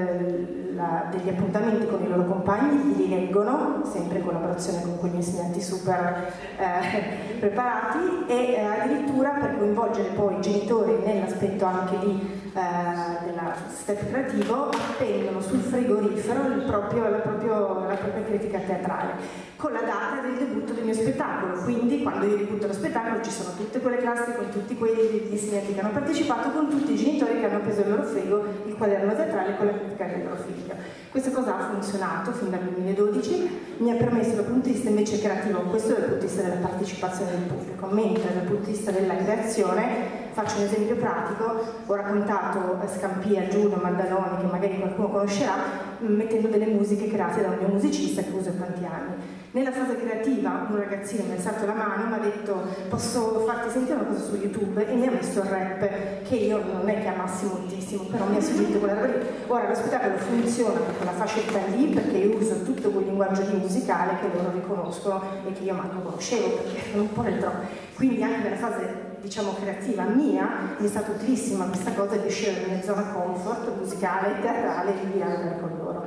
Speaker 7: eh, la, degli appuntamenti con i loro compagni, li leggono, sempre in collaborazione con quegli insegnanti super eh, preparati, e eh, addirittura per coinvolgere poi i genitori nell'aspetto anche di Uh, della step creativo, appendono sul frigorifero il proprio, la, proprio, la propria critica teatrale con la data del debutto del mio spettacolo. Quindi quando io debutto lo spettacolo ci sono tutte quelle classi con tutti quegli insegnanti che hanno partecipato, con tutti i genitori che hanno preso il loro frigo il quaderno teatrale con la critica del loro figlio. Questa cosa ha funzionato fin dal duemiladodici, mi ha permesso dal punto di vista invece creativo, questo dal punto di vista della partecipazione del pubblico, mentre dal punto di vista della creazione, faccio un esempio pratico, ho raccontato Scampia, Giulio, Maddaloni, che magari qualcuno conoscerà, mettendo delle musiche create da un mio musicista che uso da tanti anni. Nella fase creativa un ragazzino mi ha alzato la mano e mi ha detto posso farti sentire una cosa su YouTube, e mi ha messo il rap, che io non è che amassi moltissimo, però mi ha suggerito quella roba lì. Ora lo spettacolo funziona con quella fascetta lì perché io uso tutto quel linguaggio di musicale che loro riconoscono e che io manco conoscevo perché ero un po' retro. Quindi anche nella fase diciamo creativa mia mi è stata utilissima questa cosa di uscire dalla mia zona comfort musicale, teatrale, e di andare con loro.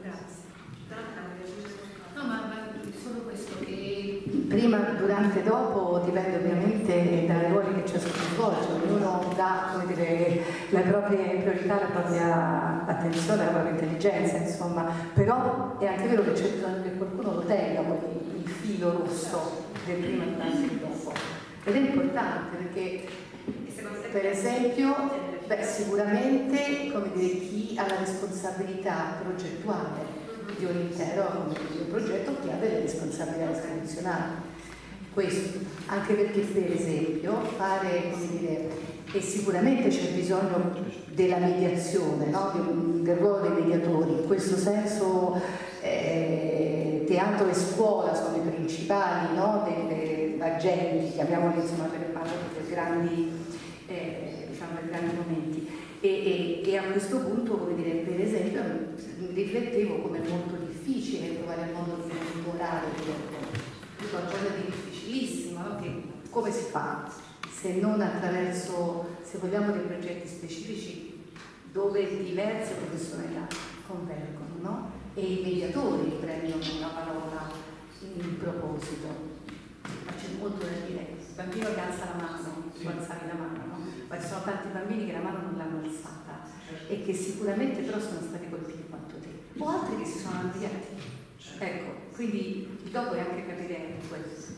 Speaker 10: No, ma, ma solo questo, che prima, durante e dopo dipende ovviamente dai ruoli che ciascuno svolge, ognuno dà, come dire, le proprie priorità, la propria attenzione, la propria intelligenza, insomma, però è anche vero che c'è bisogno che qualcuno lo tenga poi il filo rosso del prima, durante e dopo. Ed è importante perché, per esempio, beh, sicuramente come dire, chi ha la responsabilità progettuale di un intero progetto, chi ha delle responsabilità istituzionali. Questo, anche perché per esempio fare, come dire, e sicuramente c'è bisogno della mediazione, no? Del ruolo dei mediatori, in questo senso eh, teatro e scuola sono i principali, no? delle agenti, chiamiamoli insomma per parlare dei grandi, eh, diciamo, dei grandi momenti. E, e, e a questo punto, come dire, per esempio, riflettevo come è molto difficile trovare il modo di monitorare qualcosa di difficilissimo, no? Che come si fa se non attraverso, se vogliamo, dei progetti specifici dove diverse professionalità convergono, no? E i mediatori prendono una parola in proposito. Ma c'è molto da dire, il bambino che alza la mano, può alzare la mano, no? Ma ci sono tanti bambini che la mano non l'hanno alzata e che sicuramente però sono stati colpiti quanto te, o altri che si sono arrabbiati. Ecco, quindi il dopo è anche capire anche questo.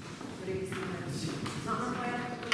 Speaker 3: No, non puoi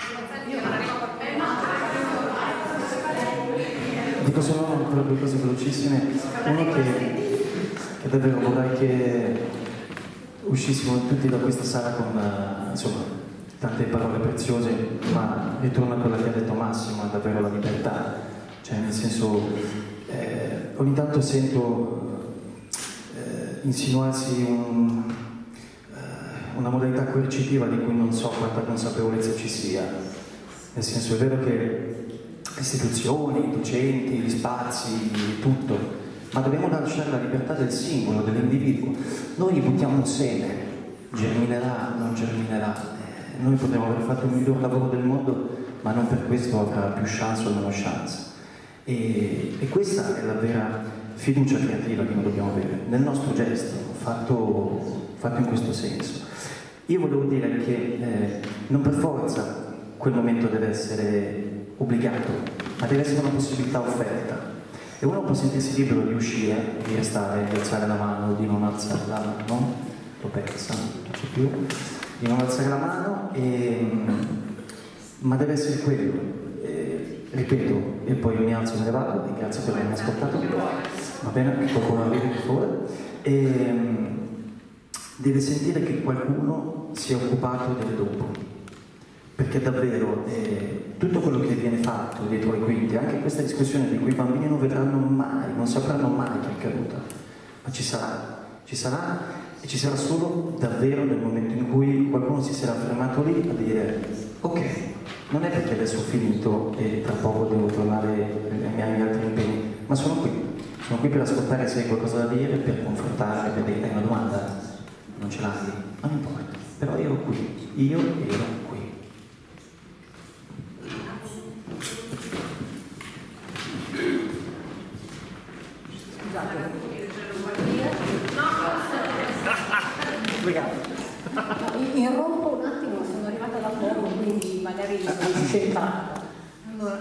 Speaker 13: Dico solo ancora due cose velocissime. Uno che, che davvero vorrei che uscissimo tutti da questa sala con, insomma, tante parole preziose, ma ritorno a quello che ha detto Massimo, è davvero la libertà. Cioè, nel senso, eh, ogni tanto sento eh, insinuarsi un, eh, una modalità coercitiva di cui non so quanta consapevolezza ci sia. Nel senso, è vero che istituzioni, docenti, gli spazi, tutto, ma dobbiamo lasciare la libertà del singolo, dell'individuo. Noi buttiamo un seme, germinerà, non germinerà. Eh, noi potremmo aver fatto il miglior lavoro del mondo, ma non per questo avrà più chance o meno chance. E, e questa è la vera fiducia creativa che noi dobbiamo avere nel nostro gesto, fatto, fatto in questo senso. Io volevo dire che eh, non per forza quel momento deve essere obbligato, ma deve essere una possibilità offerta. E uno può sentirsi libero di uscire, di restare, di alzare la mano, di non alzare la mano, l'ho persa, non c'è più, di non alzare la mano, e, ma deve essere quello. E, ripeto, e poi io mi alzo e me ne vado, e grazie per avermi ascoltato. Va bene, che qualcuno arrivi per favore. E, deve sentire che qualcuno si è occupato del dopo. Perché davvero eh, tutto quello che viene fatto dietro i quinti, anche questa discussione di cui i bambini non vedranno mai, non sapranno mai che è accaduta, ma ci sarà, ci sarà e ci sarà solo davvero nel momento in cui qualcuno si sarà fermato lì a dire ok, non è perché adesso ho finito e tra poco devo tornare ai miei altri impegni, ma sono qui, sono qui per ascoltare se hai qualcosa da dire, per confrontare, per dire, hai una domanda, non ce l'hai, non importa, però ero qui, io ero qui.
Speaker 10: Interrompo un attimo, sono arrivata da poco, quindi magari sono scelta. Allora,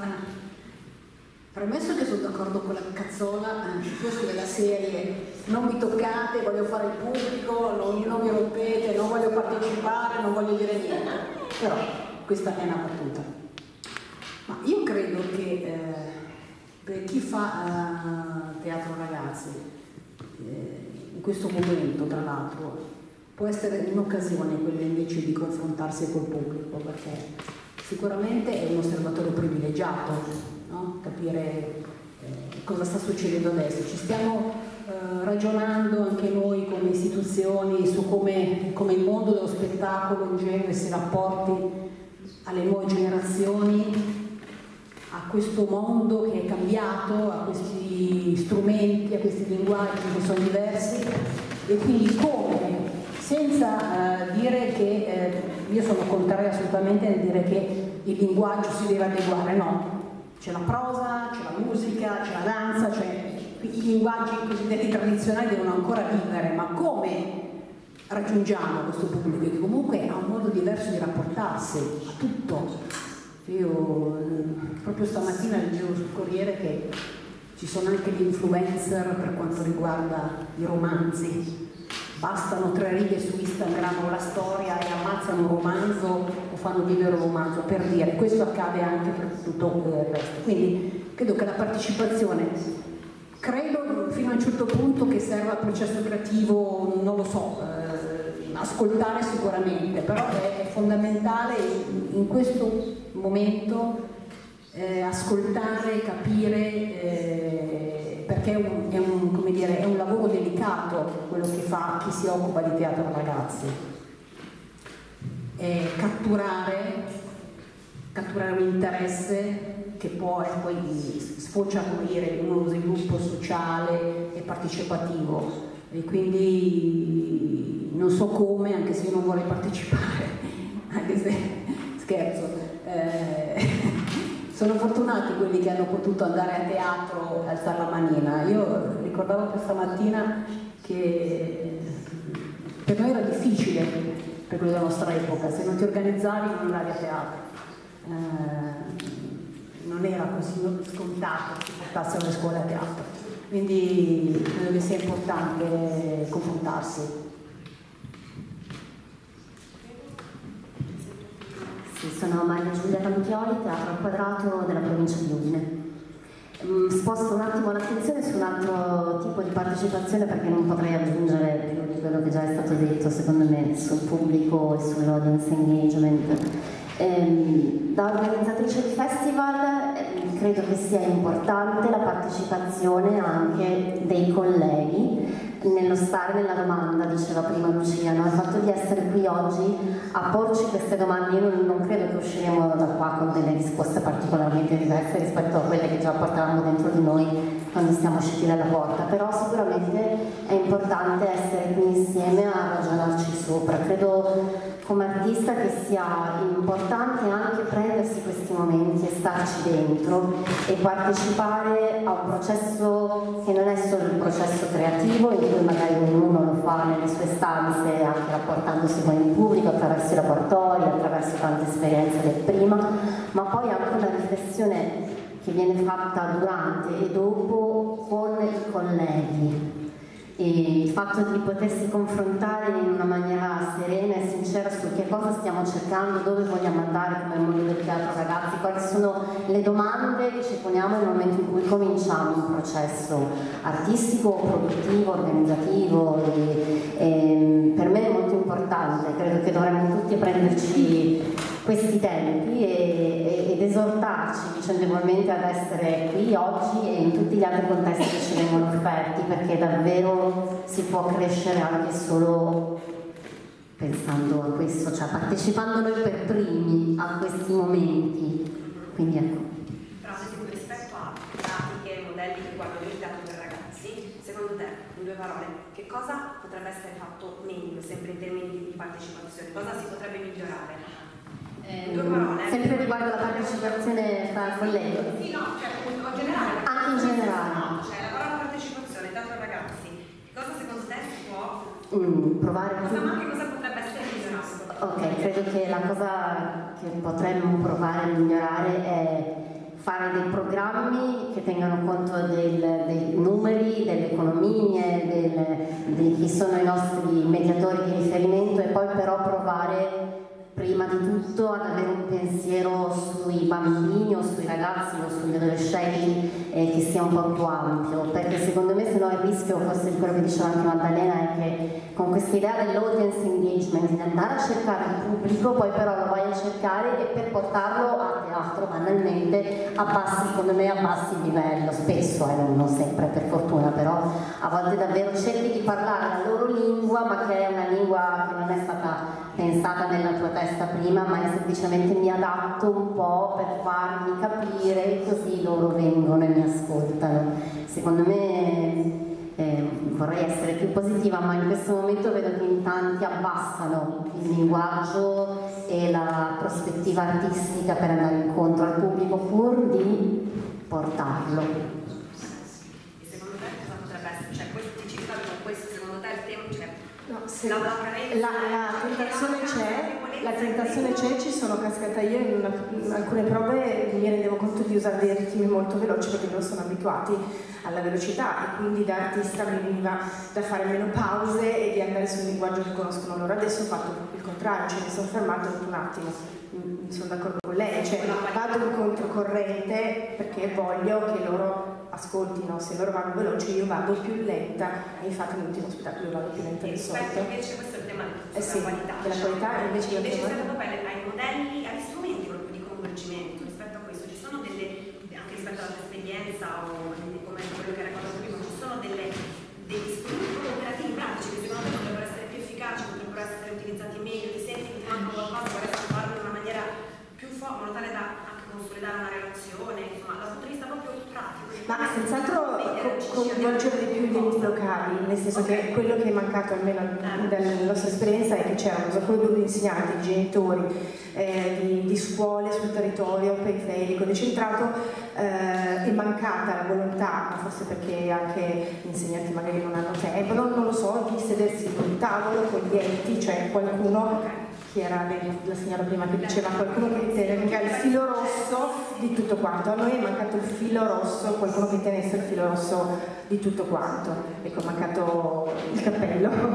Speaker 10: premesso che sono d'accordo con la Cazzola, eh, questo della serie non mi toccate, voglio fare il pubblico, non, non mi rompete, non voglio partecipare, non voglio dire niente. Però questa è una battuta. Ma io credo che eh, per chi fa uh, teatro ragazzi, eh, in questo momento tra l'altro, può essere un'occasione quella invece di confrontarsi col pubblico, perché sicuramente è un osservatore privilegiato, no? Capire eh, cosa sta succedendo adesso. Ci stiamo eh, ragionando anche noi come istituzioni su come, come il mondo dello spettacolo in genere si rapporti alle nuove generazioni, a questo mondo che è cambiato, a questi strumenti, a questi linguaggi che sono diversi, e quindi come, senza uh, dire che eh, io sono contraria assolutamente nel dire che il linguaggio si deve adeguare, no, c'è la prosa, c'è la musica, c'è la danza, c'è i linguaggi cosiddetti tradizionali devono ancora vivere, ma come raggiungiamo questo pubblico che comunque ha un modo diverso di rapportarsi a tutto? Io eh, proprio stamattina leggevo sul Corriere che ci sono anche gli influencer per quanto riguarda i romanzi. Bastano tre righe su Instagram o la storia e ammazzano un romanzo o fanno vivere un romanzo, per dire. Questo accade anche per tutto il resto. Quindi credo che la partecipazione, credo fino a un certo punto che serva al processo creativo, non lo so, eh, ascoltare sicuramente, però è, è fondamentale in, in questo momento eh, ascoltare, capire, eh, perché è un, è, un, come dire, è un lavoro delicato quello che fa chi si occupa di teatro ragazzi. E catturare, catturare un interesse che poi, poi sfocia come dire, in uno sviluppo sociale e partecipativo. E quindi non so come, anche se io non vorrei partecipare, anche se scherzo, eh, sono fortunati quelli che hanno potuto andare a teatro e alzare la manina. Io ricordavo questa mattina che per noi era difficile, per quello della nostra epoca, se non ti organizzavi non andavi a teatro. Eh, non era così scontato che si portasse alle scuole a teatro. Quindi credo che sia importante confrontarsi.
Speaker 16: Sì, sono Maria Giulia Campioli, Teatro al Quadrato della provincia di Udine.
Speaker 7: sposto un attimo l'attenzione su un altro tipo di partecipazione, perché non potrei aggiungere più di quello che già è stato detto secondo me sul pubblico e sull'audience engagement. Ehm, da organizzatrice di festival eh, credo che sia importante la partecipazione anche dei colleghi nello stare nella domanda, diceva prima Lucia, no? Il fatto di essere qui oggi a porci queste domande, io non, non credo che usciremo da qua con delle risposte particolarmente diverse rispetto a quelle che già portavamo dentro di noi quando siamo usciti dalla porta, però sicuramente è importante essere qui insieme a ragionarci sopra. Credo come artista che sia importante anche prendersi questi momenti e starci dentro e partecipare a un processo che non è solo il processo creativo, in cui magari ognuno lo fa nelle sue stanze, anche rapportandosi con il pubblico attraverso i laboratori, attraverso tante esperienze del prima, ma poi anche una riflessione che viene fatta durante e dopo con i colleghi. E il fatto di potersi confrontare in una maniera serena e sincera su che cosa stiamo cercando, dove vogliamo andare come mondo del teatro ragazzi, quali sono le domande che ci poniamo nel momento in cui cominciamo un processo artistico, produttivo, organizzativo e, e per me è molto importante. Credo che dovremmo tutti prenderci questi tempi e, e, ed esortarci vicendevolmente ad essere qui oggi e in tutti gli altri contesti che ci vengono offerti, perché davvero si può crescere anche solo pensando a questo, cioè partecipando noi per primi a questi momenti. Quindi ecco.
Speaker 3: Però rispetto a pratiche, modelli che riguardano il teatro per ragazzi, secondo te, in due parole, che cosa potrebbe essere fatto meglio, sempre in termini di partecipazione? Cosa si potrebbe migliorare?
Speaker 7: Eh, sempre riguardo la partecipazione fra colleghi?
Speaker 3: Sì, no, cioè in generale.
Speaker 7: Anche in generale.
Speaker 3: No, cioè la parola partecipazione, teatro ragazzi, cosa secondo te si può
Speaker 7: mm, provare
Speaker 3: cosa, ma anche cosa potrebbe essere migliorato?
Speaker 7: Ok, credo che la cosa che potremmo provare a migliorare è fare dei programmi che tengano conto del, dei numeri, delle economie, del, di chi sono i nostri mediatori di riferimento e poi però provare prima di tutto ad avere un pensiero sui bambini o sui ragazzi o sugli adolescenti eh, che sia un po' più ampio, perché secondo me se no il rischio, forse di quello che diceva anche Maddalena, è che con questa idea dell'audience engagement, di andare a cercare il pubblico, poi però lo vai a cercare e per portarlo a teatro banalmente abbassi, secondo me abbassi il livello, spesso, eh, non sempre per fortuna, però a volte davvero cerchi di parlare la loro lingua, ma che è una lingua che non è stata pensata nella tua testa prima, ma è semplicemente mi adatto un po' per farmi capire e così loro vengono e mi ascoltano. Secondo me eh, vorrei essere più positiva, ma in questo momento vedo che in tanti abbassano il linguaggio e la prospettiva artistica per andare incontro al pubblico pur di portarlo.
Speaker 3: E secondo te cosa potrebbe essere? Cioè, questi ci con questo, secondo te il tempo c'è?
Speaker 16: No, se la, la, la tentazione c'è, la tentazione c'è, ci sono cascata io in, una, in alcune prove mi rendevo conto di usare dei ritmi molto veloci perché loro sono abituati alla velocità e quindi da artista mi veniva da fare meno pause e di andare sul linguaggio che conoscono loro. Adesso ho fatto proprio il contrario, cioè mi sono fermato un attimo, sono d'accordo con lei, cioè vado in controcorrente perché voglio che loro ascoltino, se loro vanno veloce io vado più lenta e infatti nell'ultimo spettacolo io vado più lenta di solito.
Speaker 3: Invece questo è il tema
Speaker 16: eh sì,
Speaker 3: della qualità,
Speaker 16: della qualità
Speaker 3: cioè,
Speaker 16: invece,
Speaker 3: invece
Speaker 16: tema...
Speaker 3: siamo proprio ai modelli, agli strumenti proprio di coinvolgimento rispetto a questo, ci sono delle, anche rispetto alla tua esperienza o come quello che era fatto prima, ci sono delle, degli strumenti operativi pratici che secondo me potrebbero essere più efficaci, potrebbero essere utilizzati meglio, ti senti che ti manca qualcosa, vorresti farlo in una maniera più forte, in modo tale da anche consolidare una relazione, insomma, dal punto di vista proprio pratico.
Speaker 16: Ma senz'altro coinvolgere di più gli enti locali, nel senso che quello che è mancato almeno dalla nostra esperienza è che c'era un sacco di insegnanti, di genitori, eh, di, di scuole sul territorio periferico, decentrato, eh, è mancata la volontà, ma forse perché anche gli insegnanti magari non hanno tempo, non, non lo so, di sedersi con il tavolo, con gli enti, cioè qualcuno, chi era la signora prima che diceva, qualcuno che tenga il filo rosso di tutto quanto. A noi è mancato il filo rosso, qualcuno che tenesse il filo rosso di tutto quanto. Ecco, è mancato il cappello.
Speaker 3: Ok,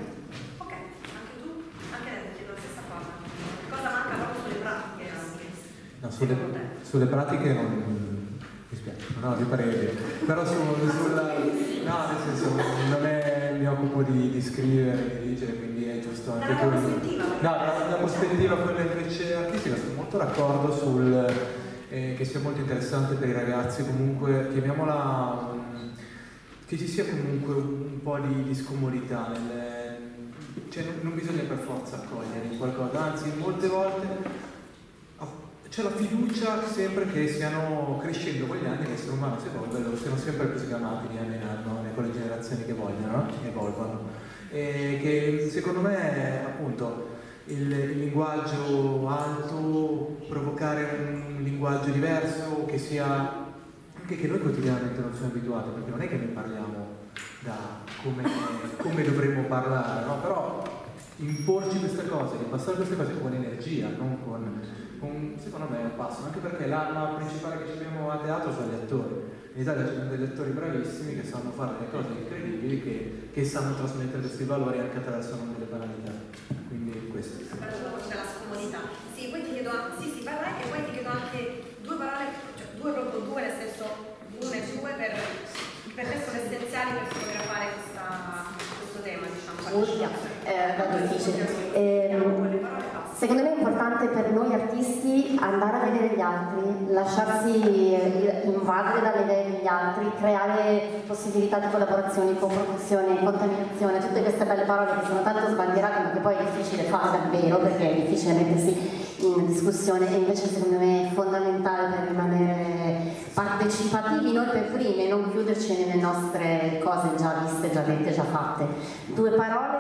Speaker 3: anche tu, anche lei ti chiedo la stessa cosa. Cosa manca proprio sulle pratiche anche?
Speaker 15: No, sulle, sulle pratiche non, mi spiace, non ho di pareri, però su, sulla, no, nel senso, non è, mi occupo di, di scrivere, di leggere, quindi è giusto anche quello. No, dalla prospettiva quella invece artistica sono molto d'accordo sul eh, che sia molto interessante per i ragazzi, comunque, chiamiamola, um, che ci sia comunque un po' di, di scomodità, nelle, cioè non, non bisogna per forza accogliere in qualcosa, anzi molte volte c'è la fiducia sempre che stiano crescendo con gli anni, che l'essere umano si evolve, loro siano sempre più sgamati di anno in anno con le generazioni che vogliono, evolvono. E che secondo me appunto il, il linguaggio alto, provocare un linguaggio diverso, che sia anche che noi quotidianamente non siamo abituati, perché non è che ne parliamo da come, come dovremmo parlare, no? Però imporci queste cose, che passare queste cose con energia, non con, con secondo me è un passo, anche perché l'arma principale che abbiamo a teatro sono gli attori. In Italia ci sono degli attori bravissimi che sanno fare delle cose incredibili, che, che sanno trasmettere questi valori anche attraverso non delle banalità. Quindi questo.
Speaker 3: C'è la scomodità. Sì, poi ti chiedo, sì, sì, parla e poi ti chiedo anche due parole, cioè due proprio due, nel senso una e due per, per me sono essenziali per fotografare questa, questo tema, diciamo.
Speaker 7: Eh, va difficile. Eh, secondo me è importante per noi artisti andare a vedere gli altri, lasciarsi invadere dalle idee degli altri, creare possibilità di collaborazione, coproduzione, contaminazione, tutte queste belle parole che sono tanto sbandierate ma che poi è difficile fare davvero perché è difficile mettersi in discussione, e invece secondo me è fondamentale per rimanere partecipativi noi per primi e non chiuderci nelle nostre cose già viste, già dette, già fatte. Due parole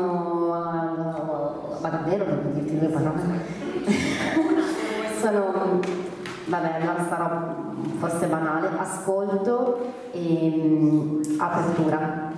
Speaker 7: sono, ma davvero devo dirti due parole? Sono, vabbè, allora sarò forse banale, ascolto e um, apertura.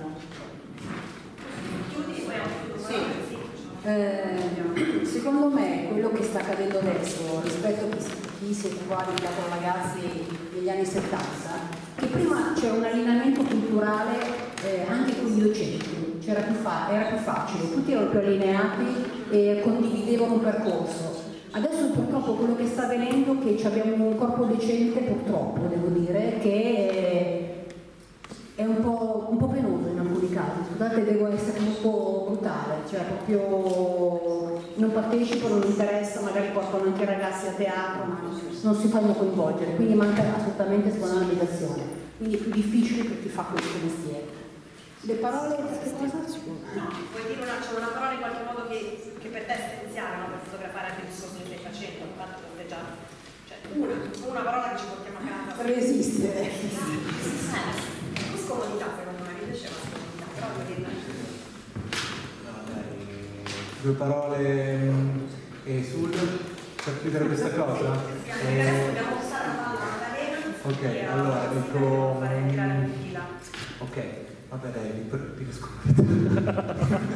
Speaker 17: Sì. Eh, secondo me quello che sta accadendo adesso rispetto a chi si è qua con ragazzi degli anni settanta, che prima c'era un allineamento culturale eh, anche con i docenti, c'era più fa- era più facile, tutti erano più allineati e condividevano un percorso. Adesso purtroppo quello che sta avvenendo è che abbiamo un corpo docente, purtroppo devo dire, che è un po', un po' penoso in alcuni casi, scusate, devo essere molto brutale, cioè proprio non partecipano, non interessa, magari portano anche i ragazzi a teatro, ma non si fanno coinvolgere, quindi manca assolutamente secondo me l'abitazione, quindi è più difficile per chi fa questo mestiere. Le parole, che cosa?
Speaker 3: No, puoi dire una, c'è una parola in qualche modo che, che per te è essenziale, no? Per fotografare anche il discorso che stai facendo, infatti lo stai già, cioè una, una parola che ci portiamo a casa.
Speaker 17: Resistere.
Speaker 3: Scomodità, secondo me, mi piaceva scomodità, però devo dirla.
Speaker 15: No, dai, due parole e sul per chiudere questa cosa.
Speaker 3: Eh, adesso dobbiamo passare la palla a Maddalena.
Speaker 15: Ok, allora dico. Fare tirare in fila. Ok, vabbè dai, dico, dico scomodità.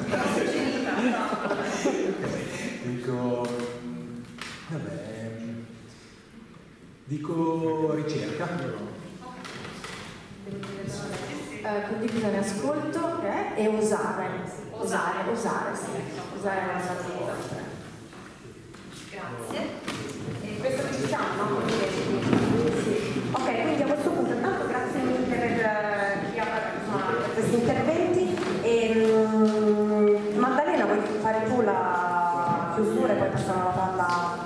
Speaker 15: Dico. Vabbè. Dico ricerca.
Speaker 16: Uh, condivisione, ascolto eh? e usare, usare, usare, sì, usare la nostra vita.
Speaker 3: Grazie. E questo che ci siamo, no? Sì. Ok, quindi a questo punto intanto grazie mille per chi ha per questi interventi. E, um, Maddalena, vuoi fare tu la chiusura e poi passiamo la palla?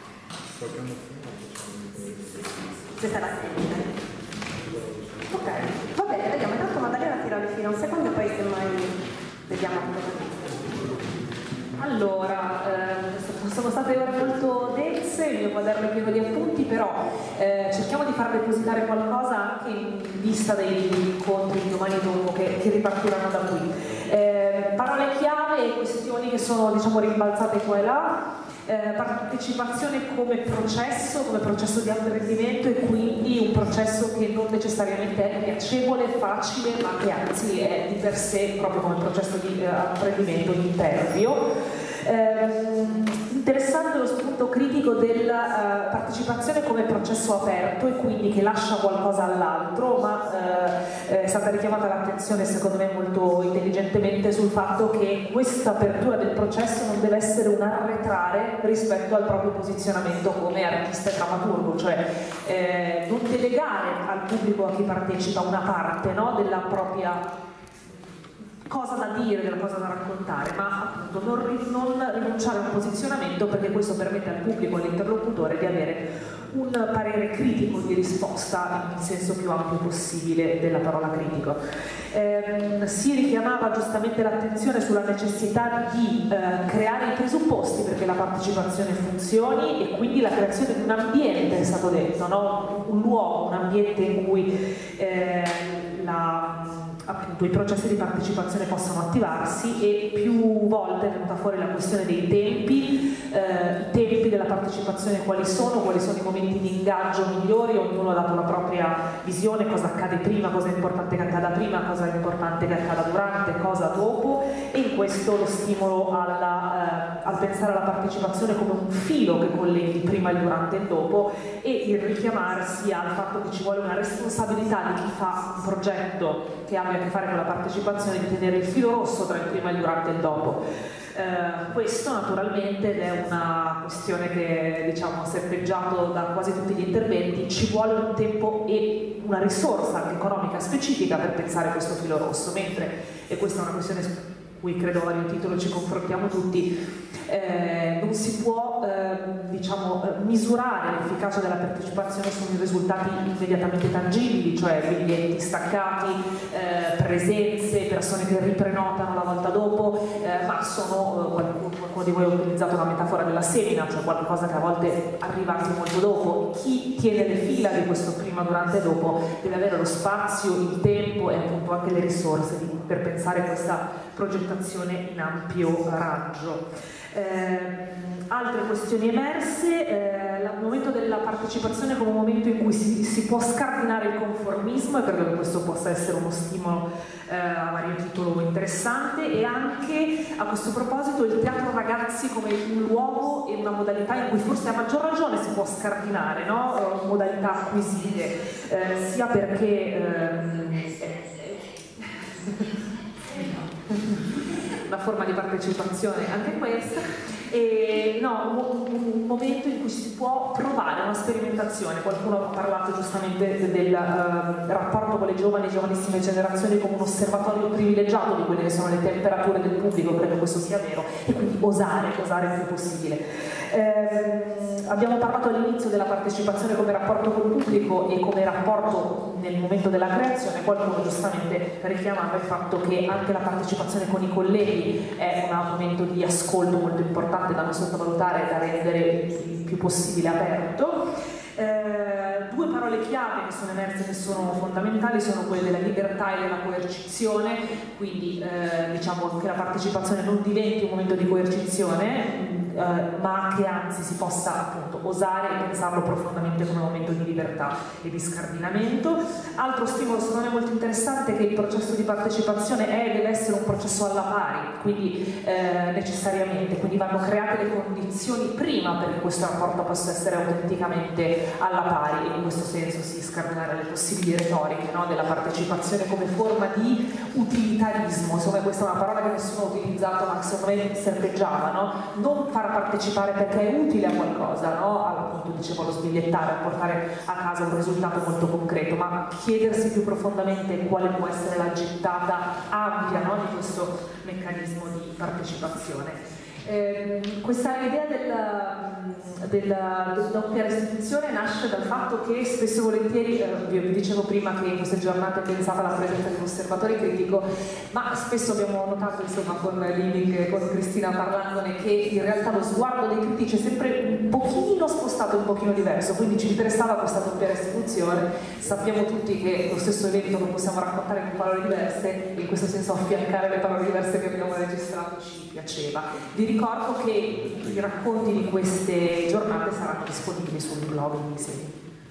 Speaker 3: Se te la senti. Ok, va bene, vediamo, intanto Maddalena tira le fila un secondo e poi semmai vediamo come.
Speaker 2: Allora, eh, sono state ore molto dense, il mio quaderno è pieno di appunti, però eh, cerchiamo di far depositare qualcosa anche in vista degli incontri di domani e dopo che, che ripartiranno da qui. Eh, parole chiave e questioni che sono, diciamo, rimbalzate qua e là. Eh, partecipazione come processo, come processo di apprendimento, e quindi un processo che non necessariamente è piacevole, facile, ma che anzi è di per sé, proprio come processo di eh, apprendimento, impervio. Eh, interessante lo spunto critico della uh, partecipazione come processo aperto, e quindi che lascia qualcosa all'altro, ma uh, eh,
Speaker 14: stata richiamata l'attenzione, secondo me molto intelligentemente, sul fatto che questa apertura del processo non deve essere un arretrare rispetto al proprio posizionamento come artista e drammaturgo, cioè eh, non delegare al pubblico, a chi partecipa, una parte, no, della propria cosa da dire, della cosa da raccontare, ma appunto non, non rinunciare a un posizionamento, perché questo permette al pubblico, all'interlocutore, di avere un parere critico di risposta nel senso più ampio possibile della parola critico. Eh, si richiamava giustamente l'attenzione sulla necessità di eh, creare i presupposti perché la partecipazione funzioni, e quindi la creazione di un ambiente, è stato detto, no? Un luogo, un ambiente in cui eh, la appunto i processi di partecipazione possano attivarsi. E più volte è venuta fuori la questione dei tempi, eh, i tempi della partecipazione quali sono, quali sono i momenti di ingaggio migliori, ognuno ha dato la propria visione, cosa accade prima, cosa è importante che accada prima, cosa è importante che accada durante, cosa dopo, e in questo lo stimolo alla, eh, al pensare alla partecipazione come un filo che colleghi il prima, il durante e il dopo, e il richiamarsi al fatto che ci vuole una responsabilità di chi fa un progetto che abbia a che fare con la partecipazione, di tenere il filo rosso tra il prima, il durante e il dopo. Eh, questo naturalmente, ed è una questione che diciamo ha serpeggiato da quasi tutti gli interventi, ci vuole un tempo e una risorsa anche economica specifica per pensare questo filo rosso, mentre, e questa è una questione su cui credo a vario titolo ci confrontiamo tutti, eh, non si può eh, diciamo, misurare l'efficacia della partecipazione su risultati immediatamente tangibili, cioè biglietti staccati, eh, presenze, persone che riprenotano la volta dopo, eh, ma sono, eh, qualcuno, qualcuno di voi ha utilizzato la metafora della semina, cioè qualcosa che a volte arriva anche molto dopo. Chi tiene le fila di questo prima, durante e dopo deve avere lo spazio, il tempo e appunto anche le risorse di, per pensare questa progettazione in ampio raggio. Eh, altre questioni emerse, eh, il momento della partecipazione come un momento in cui si, si può scardinare il conformismo, e credo che questo possa essere uno stimolo eh, a vario titolo interessante, e anche a questo proposito il teatro ragazzi come un luogo e una modalità in cui forse a maggior ragione si può scardinare, no? Modalità acquisite, eh, sia perché ehm, una forma di partecipazione anche questa, e no, un, un momento in cui si può provare una sperimentazione. Qualcuno ha parlato giustamente del uh, rapporto con le giovani e giovanissime generazioni come un osservatorio privilegiato di quelle che sono le temperature del pubblico, credo questo sia vero, e quindi osare, osare il più possibile. Eh, abbiamo parlato all'inizio della partecipazione come rapporto col pubblico e come rapporto nel momento della creazione. Qualcuno giustamente richiamava il fatto che anche la partecipazione con i colleghi è un momento di ascolto molto importante da non sottovalutare e da rendere il più possibile aperto. Eh, due parole chiave che sono emerse, che sono fondamentali, sono quelle della libertà e della coercizione, quindi eh, diciamo che la partecipazione non diventi un momento di coercizione, eh, ma che anzi si possa appunto osare e pensarlo profondamente come un momento di libertà e di scardinamento. Altro stimolo secondo me molto interessante è che il processo di partecipazione è e deve essere un processo alla pari, quindi eh, necessariamente, quindi vanno create le condizioni prima perché questo rapporto possa essere autenticamente alla pari, e in questo senso si scardinare le possibili retoriche, no, della partecipazione come forma di utilitarismo. Insomma, questa è una parola che nessuno ha utilizzato ma che secondo me serpeggiava, no? Non far partecipare perché è utile a qualcosa, no? Appunto dicevo lo sbigliettare, a portare a casa un risultato molto concreto, ma chiedersi più profondamente quale può essere la gittata ampia, no, di questo meccanismo di partecipazione. Eh, questa idea della, della, della doppia restituzione nasce dal fatto che spesso e volentieri, eh, vi dicevo prima che in queste giornate pensava alla presenza di un osservatore critico, ma spesso abbiamo notato, insomma, con Living e con Cristina parlandone, che in realtà lo sguardo dei critici è sempre un pochino spostato, un pochino diverso, quindi ci interessava questa doppia restituzione. Sappiamo tutti che lo stesso evento lo possiamo raccontare con parole diverse, e in questo senso affiancare le parole diverse che abbiamo registrato ci piaceva. Vi ricordo che i racconti di queste giornate saranno disponibili sul blog di Miseri.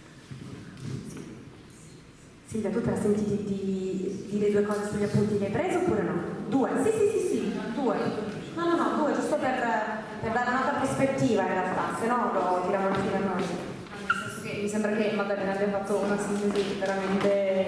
Speaker 3: Silvia, tu te la senti di, di dire due cose sugli appunti che hai preso oppure no? Due? Sì, sì, sì, sì, due. No, no, no, due, giusto per, per dare un'altra prospettiva in realtà, se no lo tiriamo alla fine a noi.
Speaker 5: Mi sembra che Maddalena abbia fatto una sintesi veramente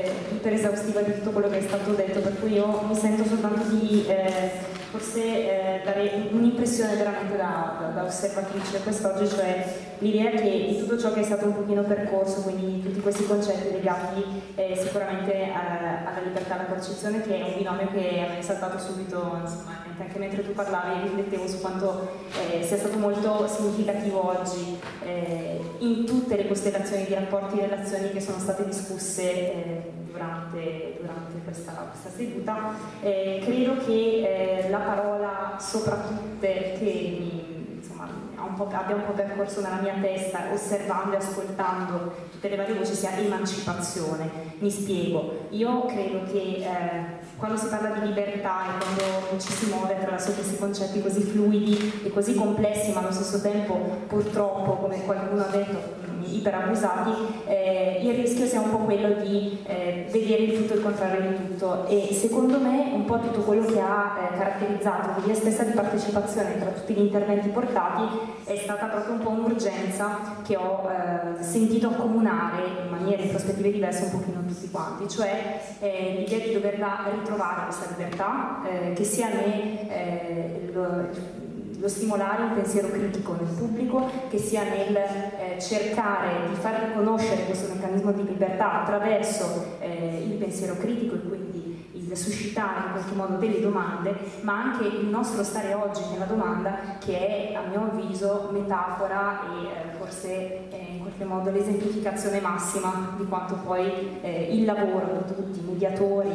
Speaker 16: per esaustiva di tutto quello che è stato detto, per cui io mi sento soltanto di eh, forse eh, dare un'impressione veramente da, da, da osservatrice quest'oggi, cioè l'idea che di tutto ciò che è stato un pochino percorso, quindi tutti questi concetti legati eh, sicuramente a, alla libertà e alla percezione, che è un binomio che a me è saltato subito, insomma, anche mentre tu parlavi riflettevo su quanto eh, sia stato molto significativo oggi eh, in tutte le costellazioni di rapporti e relazioni che sono state discusse eh, durante, durante questa, questa seduta. Eh, credo che eh, la parola soprattutto che mi, insomma, ha un po', abbia un po' percorso nella mia testa, osservando e ascoltando tutte le varie voci, sia emancipazione. Mi spiego, io credo che eh, quando si parla di libertà e quando ci si muove attraverso questi concetti così fluidi e così complessi, ma allo stesso tempo purtroppo, come qualcuno ha detto, iperabusati, eh, il rischio sia un po' quello di eh, vedere il tutto e il contrario di tutto, e secondo me un po' tutto quello che ha eh, caratterizzato l'idea stessa di partecipazione tra tutti gli interventi portati è stata proprio un po' un'urgenza che ho eh, sentito accomunare in maniere e prospettive diverse un pochino tutti quanti, cioè eh, l'idea di dover ritrovare questa libertà eh, che sia né eh, lo, lo stimolare un pensiero critico nel pubblico, che sia nel eh, cercare di far riconoscere questo meccanismo di libertà attraverso eh, il pensiero critico e quindi il suscitare in qualche modo delle domande, ma anche il nostro stare oggi nella domanda, che è a mio avviso metafora e eh, forse eh, in qualche modo l'esemplificazione massima di quanto poi eh, il lavoro di tutti, mediatori,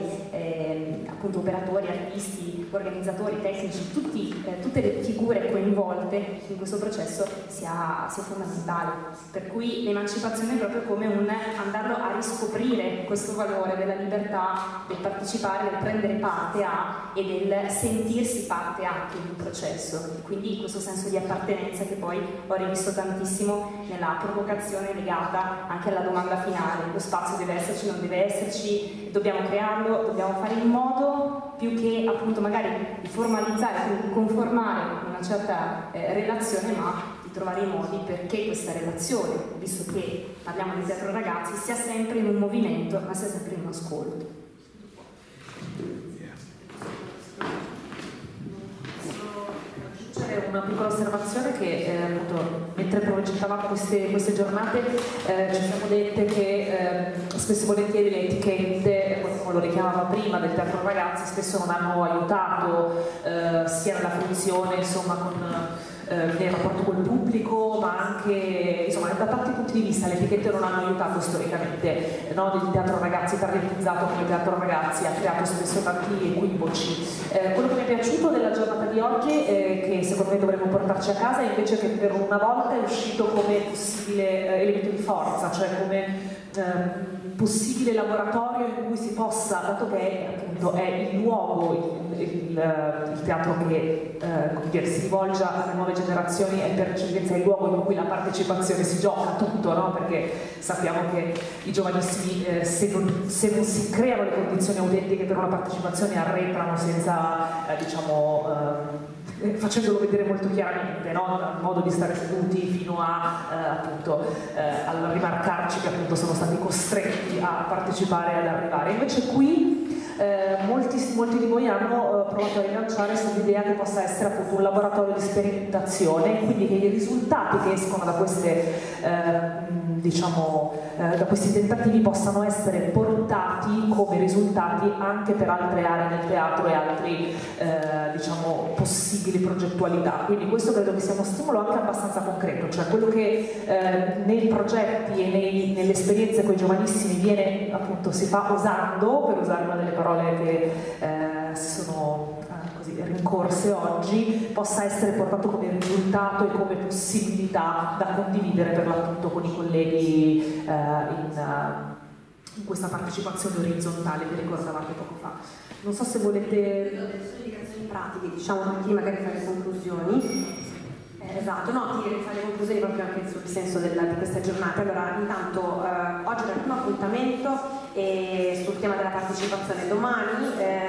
Speaker 16: eh, appunto operatori, artisti, organizzatori, tecnici, tutti, eh, tutte le figure coinvolte in questo processo sia, sia fondamentale. Per cui l'emancipazione è proprio come un andarlo a riscoprire questo valore della libertà, del partecipare, del prendere parte a e del sentirsi parte anche di un processo. Quindi questo senso di appartenenza che poi ho rivisto tantissimo nella provocazione legata anche alla domanda finale: lo spazio deve esserci, non deve esserci, dobbiamo crearlo, dobbiamo fare in modo, più che appunto magari di formalizzare, quindi di conformare una certa eh, relazione, ma di trovare i modi perché questa relazione, visto che parliamo di teatro ragazzi, sia sempre in un movimento, ma sia sempre in un ascolto.
Speaker 2: Una piccola osservazione che eh, appunto mentre progettavamo queste, queste giornate eh, ci siamo dette che eh, spesso e volentieri le etichette, qualcuno lo richiamava prima, del teatro ragazzi spesso non hanno aiutato eh, sia nella fruizione, insomma, con eh, nel rapporto col pubblico, ma anche insomma da tanti punti di vista le etichette non hanno aiutato storicamente, no? Il teatro ragazzi targetizzato come teatro ragazzi ha creato spesso tanti equivoci. Eh, quello che mi è piaciuto della giornata di oggi, eh, che secondo me dovremmo portarci a casa, è invece che per una volta è uscito come possibile eh, elemento di forza, cioè come eh, possibile laboratorio in cui si possa, dato che appunto è il luogo, il, il, il teatro che eh, si rivolge alle nuove generazioni, è per eccellenza il luogo in cui la partecipazione si gioca tutto, no? Perché sappiamo che i giovanissimi eh, se, non, se non si creano le condizioni autentiche per una partecipazione arretrano senza eh, diciamo eh, facendolo vedere molto chiaramente, no? Dal modo di stare seduti fino a eh, appunto eh, a rimarcarci che appunto sono stati costretti a partecipare e ad arrivare. Invece qui eh, molti, molti di voi hanno eh, provato a rilanciare sull'idea che possa essere appunto un laboratorio di sperimentazione, quindi che i risultati che escono da queste eh, diciamo eh, da questi tentativi possano essere portati come risultati anche per altre aree del teatro e altri eh, diciamo possibili progettualità. Quindi questo credo che sia uno stimolo anche abbastanza concreto, cioè quello che eh, nei progetti e nei, nelle esperienze con i giovanissimi viene appunto si fa osando, per usare una delle parole che eh, sono eh, così rincorse oggi, possa essere portato come risultato e come possibilità da condividere per l'appunto con i colleghi eh, in, uh, in questa partecipazione orizzontale che ricordavate poco fa. Non so se volete
Speaker 3: delle indicazioni pratiche, diciamo, prima magari fare le conclusioni. Eh, esatto, no, ti fare le conclusioni proprio anche sul senso della, di queste giornate. Allora, intanto eh, oggi è il primo appuntamento eh, sul tema della partecipazione. Domani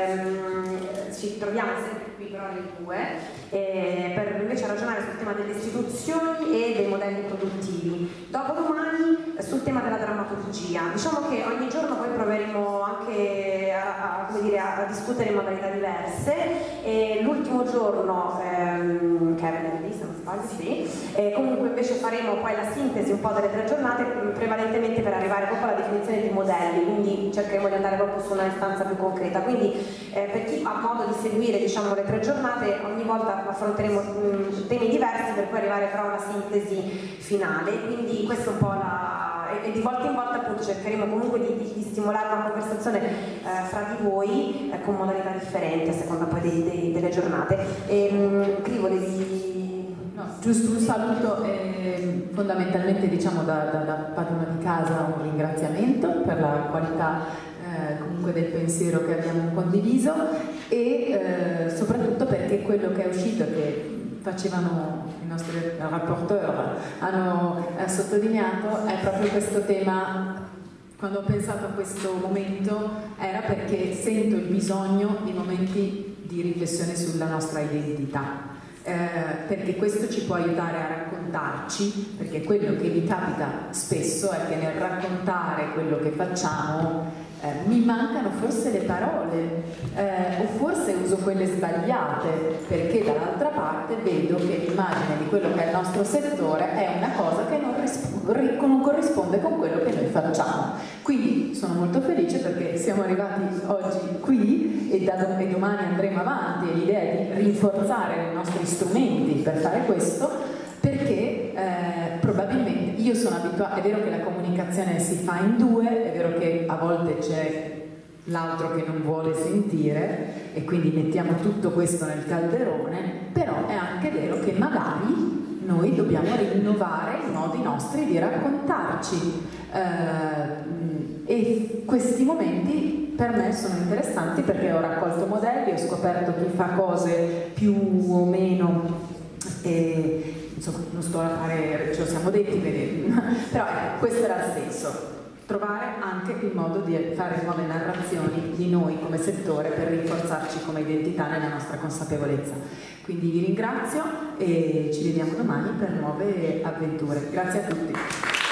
Speaker 3: ehm, ci troviamo sempre qui però alle due eh, per invece ragionare sul tema delle istituzioni e dei modelli produttivi. Dopodomani eh, sul tema della drammaturgia. Diciamo che ogni giorno poi proveremo anche
Speaker 16: a, a discutere in modalità diverse, e l'ultimo giorno, ehm, che è venerdì se non sbaglio, sì, e comunque invece faremo poi la sintesi un po' delle tre giornate, prevalentemente per arrivare proprio alla definizione dei modelli, quindi cercheremo di andare proprio su una istanza più concreta. Quindi eh, per chi ha modo di seguire, diciamo, le tre giornate, ogni volta affronteremo mh, temi diversi per poi arrivare però a una sintesi finale, quindi questo è un po' la... e di volta in volta appunto cercheremo comunque di, di, di stimolare una conversazione eh, fra di voi eh, con modalità differenti a seconda poi dei, dei, delle giornate. E, mh, Cri, volevi...
Speaker 14: No, giusto un saluto, eh, fondamentalmente diciamo da, da, da padrona di casa un ringraziamento per la qualità eh, comunque del pensiero che abbiamo condiviso e eh, soprattutto perché quello che è uscito, che facevano i nostri rapporteur, hanno eh, sottolineato, è proprio questo tema. Quando ho pensato a questo momento era perché sento il bisogno di momenti di riflessione sulla nostra identità. Eh, perché questo ci può aiutare a raccontarci, perché quello che mi capita spesso è che nel raccontare quello che facciamo eh, mi mancano forse le parole eh, o forse uso quelle sbagliate, perché dall'altra parte vedo che l'immagine di quello che è il nostro settore è una cosa che non, non corrisponde con quello che noi facciamo. Quindi sono molto felice perché siamo arrivati oggi qui e, da, e domani andremo avanti, e l'idea è di rinforzare i nostri strumenti per fare questo, perché eh, probabilmente io sono abituata, è vero che la comunicazione si fa in due, è vero che a volte c'è l'altro che non vuole sentire e quindi mettiamo tutto questo nel calderone, però è anche vero che magari noi dobbiamo rinnovare i modi nostri di raccontarci eh, e questi momenti per me sono interessanti perché ho raccolto modelli, ho scoperto chi fa cose più o meno e, insomma non sto a fare, ce lo siamo detti, però ecco, questo era il senso, trovare anche il modo di fare nuove narrazioni di noi come settore per rinforzarci come identità nella nostra consapevolezza. Quindi vi ringrazio e ci vediamo domani per nuove avventure. Grazie a tutti.